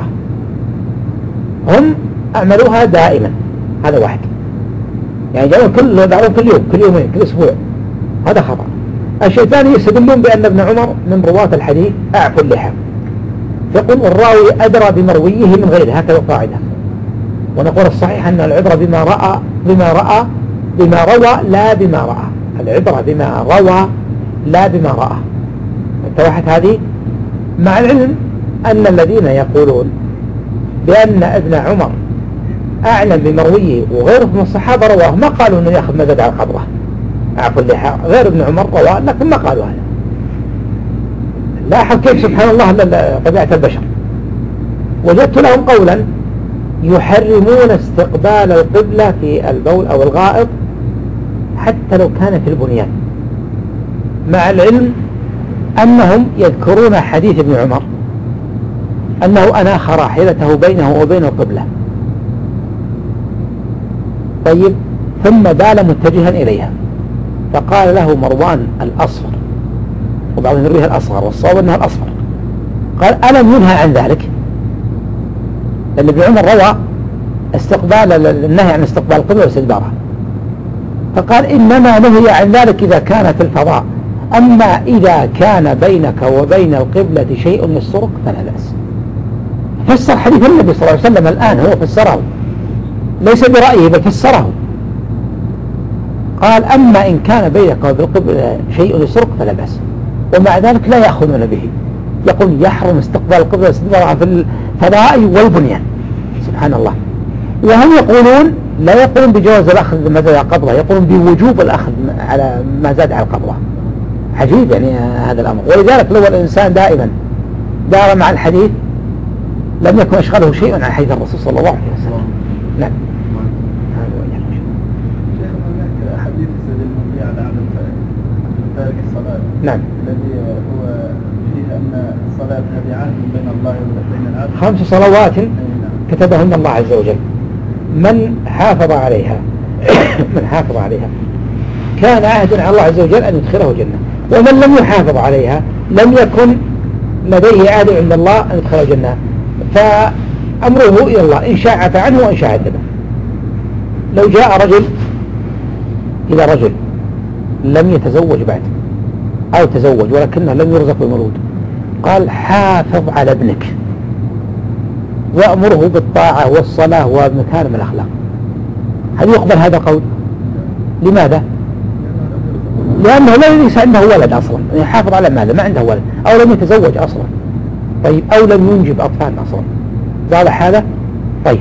هم أعملوها دائما، هذا واحد يعني جاءوا كل يوم كل يومين كل أسبوع، هذا خطأ. الشيء الثاني يستدلون بأن ابن عمر من رواة الحديث أعفوا اللحى، يقول والراوي أدرى بمرويه من غيره، هكذا قاعدة. ونقول الصحيح أن العبرة بما روى لا بما رأى، العبرة بما روى لا بما رأى. اتضحت هذه؟ مع العلم أن الذين يقولون بأن ابن عمر أعلم بمرويه وغيره من الصحابة رواه ما قالوا أنه يأخذ مزاد على القبضة أعفوا اللحى، غير ابن عمر رواه لكن ما قالوا هذا. لاحظ كيف سبحان الله طبيعة البشر. وجدت لهم قولا يحرمون استقبال القبلة في البول أو الغائط حتى لو كان في البنيان، مع العلم أنهم يذكرون حديث ابن عمر أنه أناخ راحلته بينه وبين القبلة، طيب ثم بال متجها إليها، فقال له مروان الأصفر، وبعضهم يرويها الأصغر والصواب أنها الأصفر، قال ألم ينهى عن ذلك؟ لأن ابن عمر روى النهي عن استقبال القبلة واستدبارها، فقال إنما نهي عن ذلك إذا كان في الفضاء، أما إذا كان بينك وبين القبلة شيء يسترك فلا بأس. فسر حديث النبي صلى الله عليه وسلم الآن، هو فسره ليس برأيه بل فسره، قال أما إن كان بينك وبين القبلة شيء يسترك فلا بأس، ومع ذلك لا يأخذون به، يقول يحرم استقبال القبلة واستدبارها في الفضاء والبنيان، سبحان الله. وهم يقولون لا يقولون بجواز الأخذ ما زاد على القبضة، يقولون بوجوب الأخذ على ما زاد على القبضة. عجيب يعني هذا الأمر. ولذلك لو الإنسان دائما دار مع الحديث لم يكن أشغله شيء عن حديث الرسول صلى الله عليه وسلم. نعم. شيخ هناك حديث يستدل به على عدم تارك الصلاة، نعم، الذي هو فيه أن الصلاة هذه عهد بين الله وبين العبد، 5 صلوات كتبهن الله عز وجل، من حافظ عليها كان عهد على الله عز وجل أن يدخله الجنة، ومن لم يحافظ عليها لم يكن لديه عهد عند الله أن يدخله الجنة، فأمره إلى الله إن شاء عفى عنه وإن شاء عذبه. لو جاء رجل إلى رجل لم يتزوج بعد أو تزوج ولكنه لم يرزق بمولود، قال حافظ على ابنك وأمره بالطاعة والصلاة ومكارم الأخلاق، هل يقبل هذا قول؟ لماذا؟ لأنه ليس عنده ولد أصلا، يحافظ على ماذا؟ ما عنده ولد، أو لم يتزوج أصلا، طيب، أو لم ينجب أطفال أصلا، واضح هذا؟ طيب،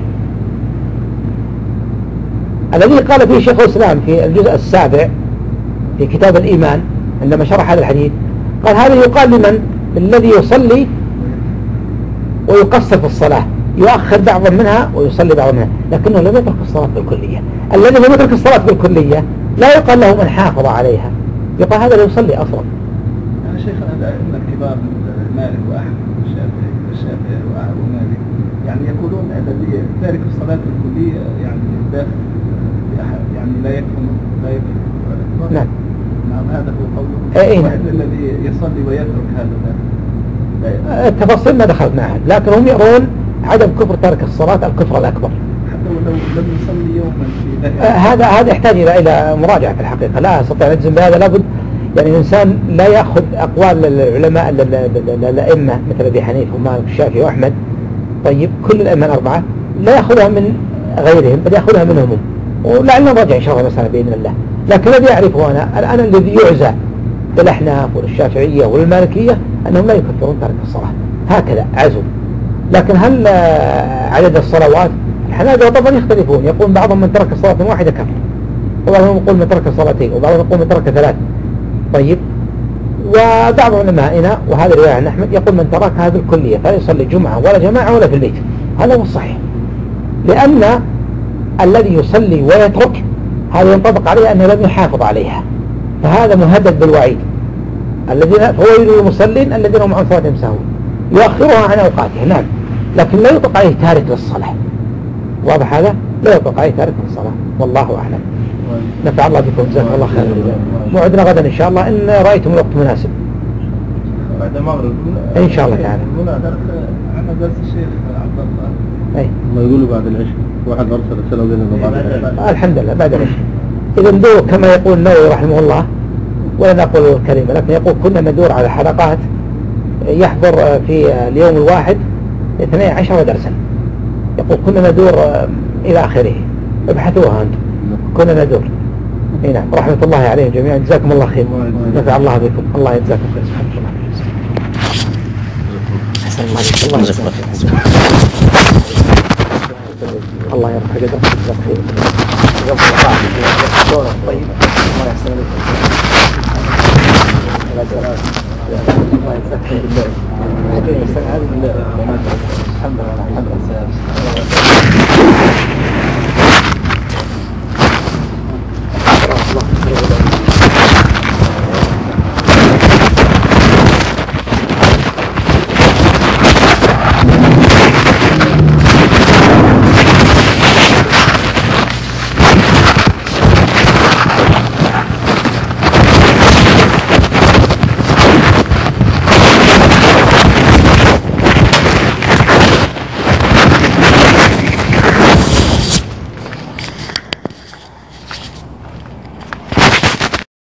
الذي قال فيه شيخ الإسلام في الجزء 7 في كتاب الإيمان عندما شرح هذا الحديث قال هذا يقال لمن؟ الذي يصلي ويقصر في الصلاة، يؤخر بعضا منها ويصلي بعضا منها، لكنه لم يترك الصلاة بالكلية. الذي لم يترك الصلاة بالكلية لا يقال له من حافظ عليها، يقال هذا لا يصلي أصلا. يعني شيخنا الأئمة الكبار مالك وأحمد والشافعي ومالك يعني يقولون الذي تارك الصلاة بالكلية يعني داخل يعني لا يكفر. نعم. نعم، هذا هو قوله. نعم. الذي يصلي ويترك هذا التفاصيل ما دخلت معها، لكن هم يرون عدم كفر تارك الصلاة الكفر الأكبر. حتى لو لم يصلي يوما في ذلك. هذا يحتاج إلى مراجعة في الحقيقة، لا أستطيع أن أجزم بهذا، لابد يعني الإنسان لا يأخذ أقوال العلماء الأئمة مثل أبي حنيفة ومالك والشافعي وأحمد، طيب كل الأئمة الأربعة لا يأخذها من غيرهم بل يأخذها منهم، ولعلنا نراجع إن شاء الله مسألة بإذن الله. لكن الذي أعرفه أنا الآن الذي يعزى بالأحناف والشافعية والمالكية أنهم لا يكفرون تارك الصلاة، هكذا عزوا. لكن هل عدد الصلوات؟ الحنابلة طبعا يختلفون، يقول بعضهم من ترك صلاة واحدة كفر، وبعضهم يقول من ترك صلاتين، وبعضهم يقول من ترك 3. طيب، وبعض علمائنا وهذا رواية عن أحمد يقول من تركها بالكلية فلا يصلي جمعة ولا جماعة ولا في البيت. هذا هو الصحيح، لأن الذي يصلي ويترك هذا ينطبق عليه أنه لم يحافظ عليها، فهذا مهدد بالوعيد. الذين فويل المصلين الذين هم عن صلاتهم ساهون، يؤخرها عن أوقاتها. نعم، لكن لا يطلق عليه تارك للصلاة. واضح هذا؟ لا يطلق عليه تارك للصلاة، والله أعلم. نفع الله بكم، جزاكم الله خير. موعدنا غدا إن شاء الله إن رأيتم الوقت مناسب بعد المغرب إن شاء الله تعالى. هنا درس الشيخ عبد الله. أي ما يقولوا بعد العشاء، واحد أرسل رسالة وقال بعد العشاء. الحمد لله بعد العشاء. إذا ندور كما يقول النووي رحمه الله، ولا نقول الكلمة، لكن يقول كنا ندور على حلقات يحضر في اليوم الواحد 12 درسا. يقول كنا ندور إلى آخره، ابحثوها أنتم. كنا ندور. نعم، رحمة الله عليهم جميعا، جزاكم الله خير، نفع الله بكم، الله يجزاكم خير. سبحان الله. أحسن الله عليك، الله يجزاك خير. الله يرفع قدرك، جزاك خير. جزاك الله طيب، الله يحسن عليك. الله يجزاك خير. الحمد لله، الحمد لله.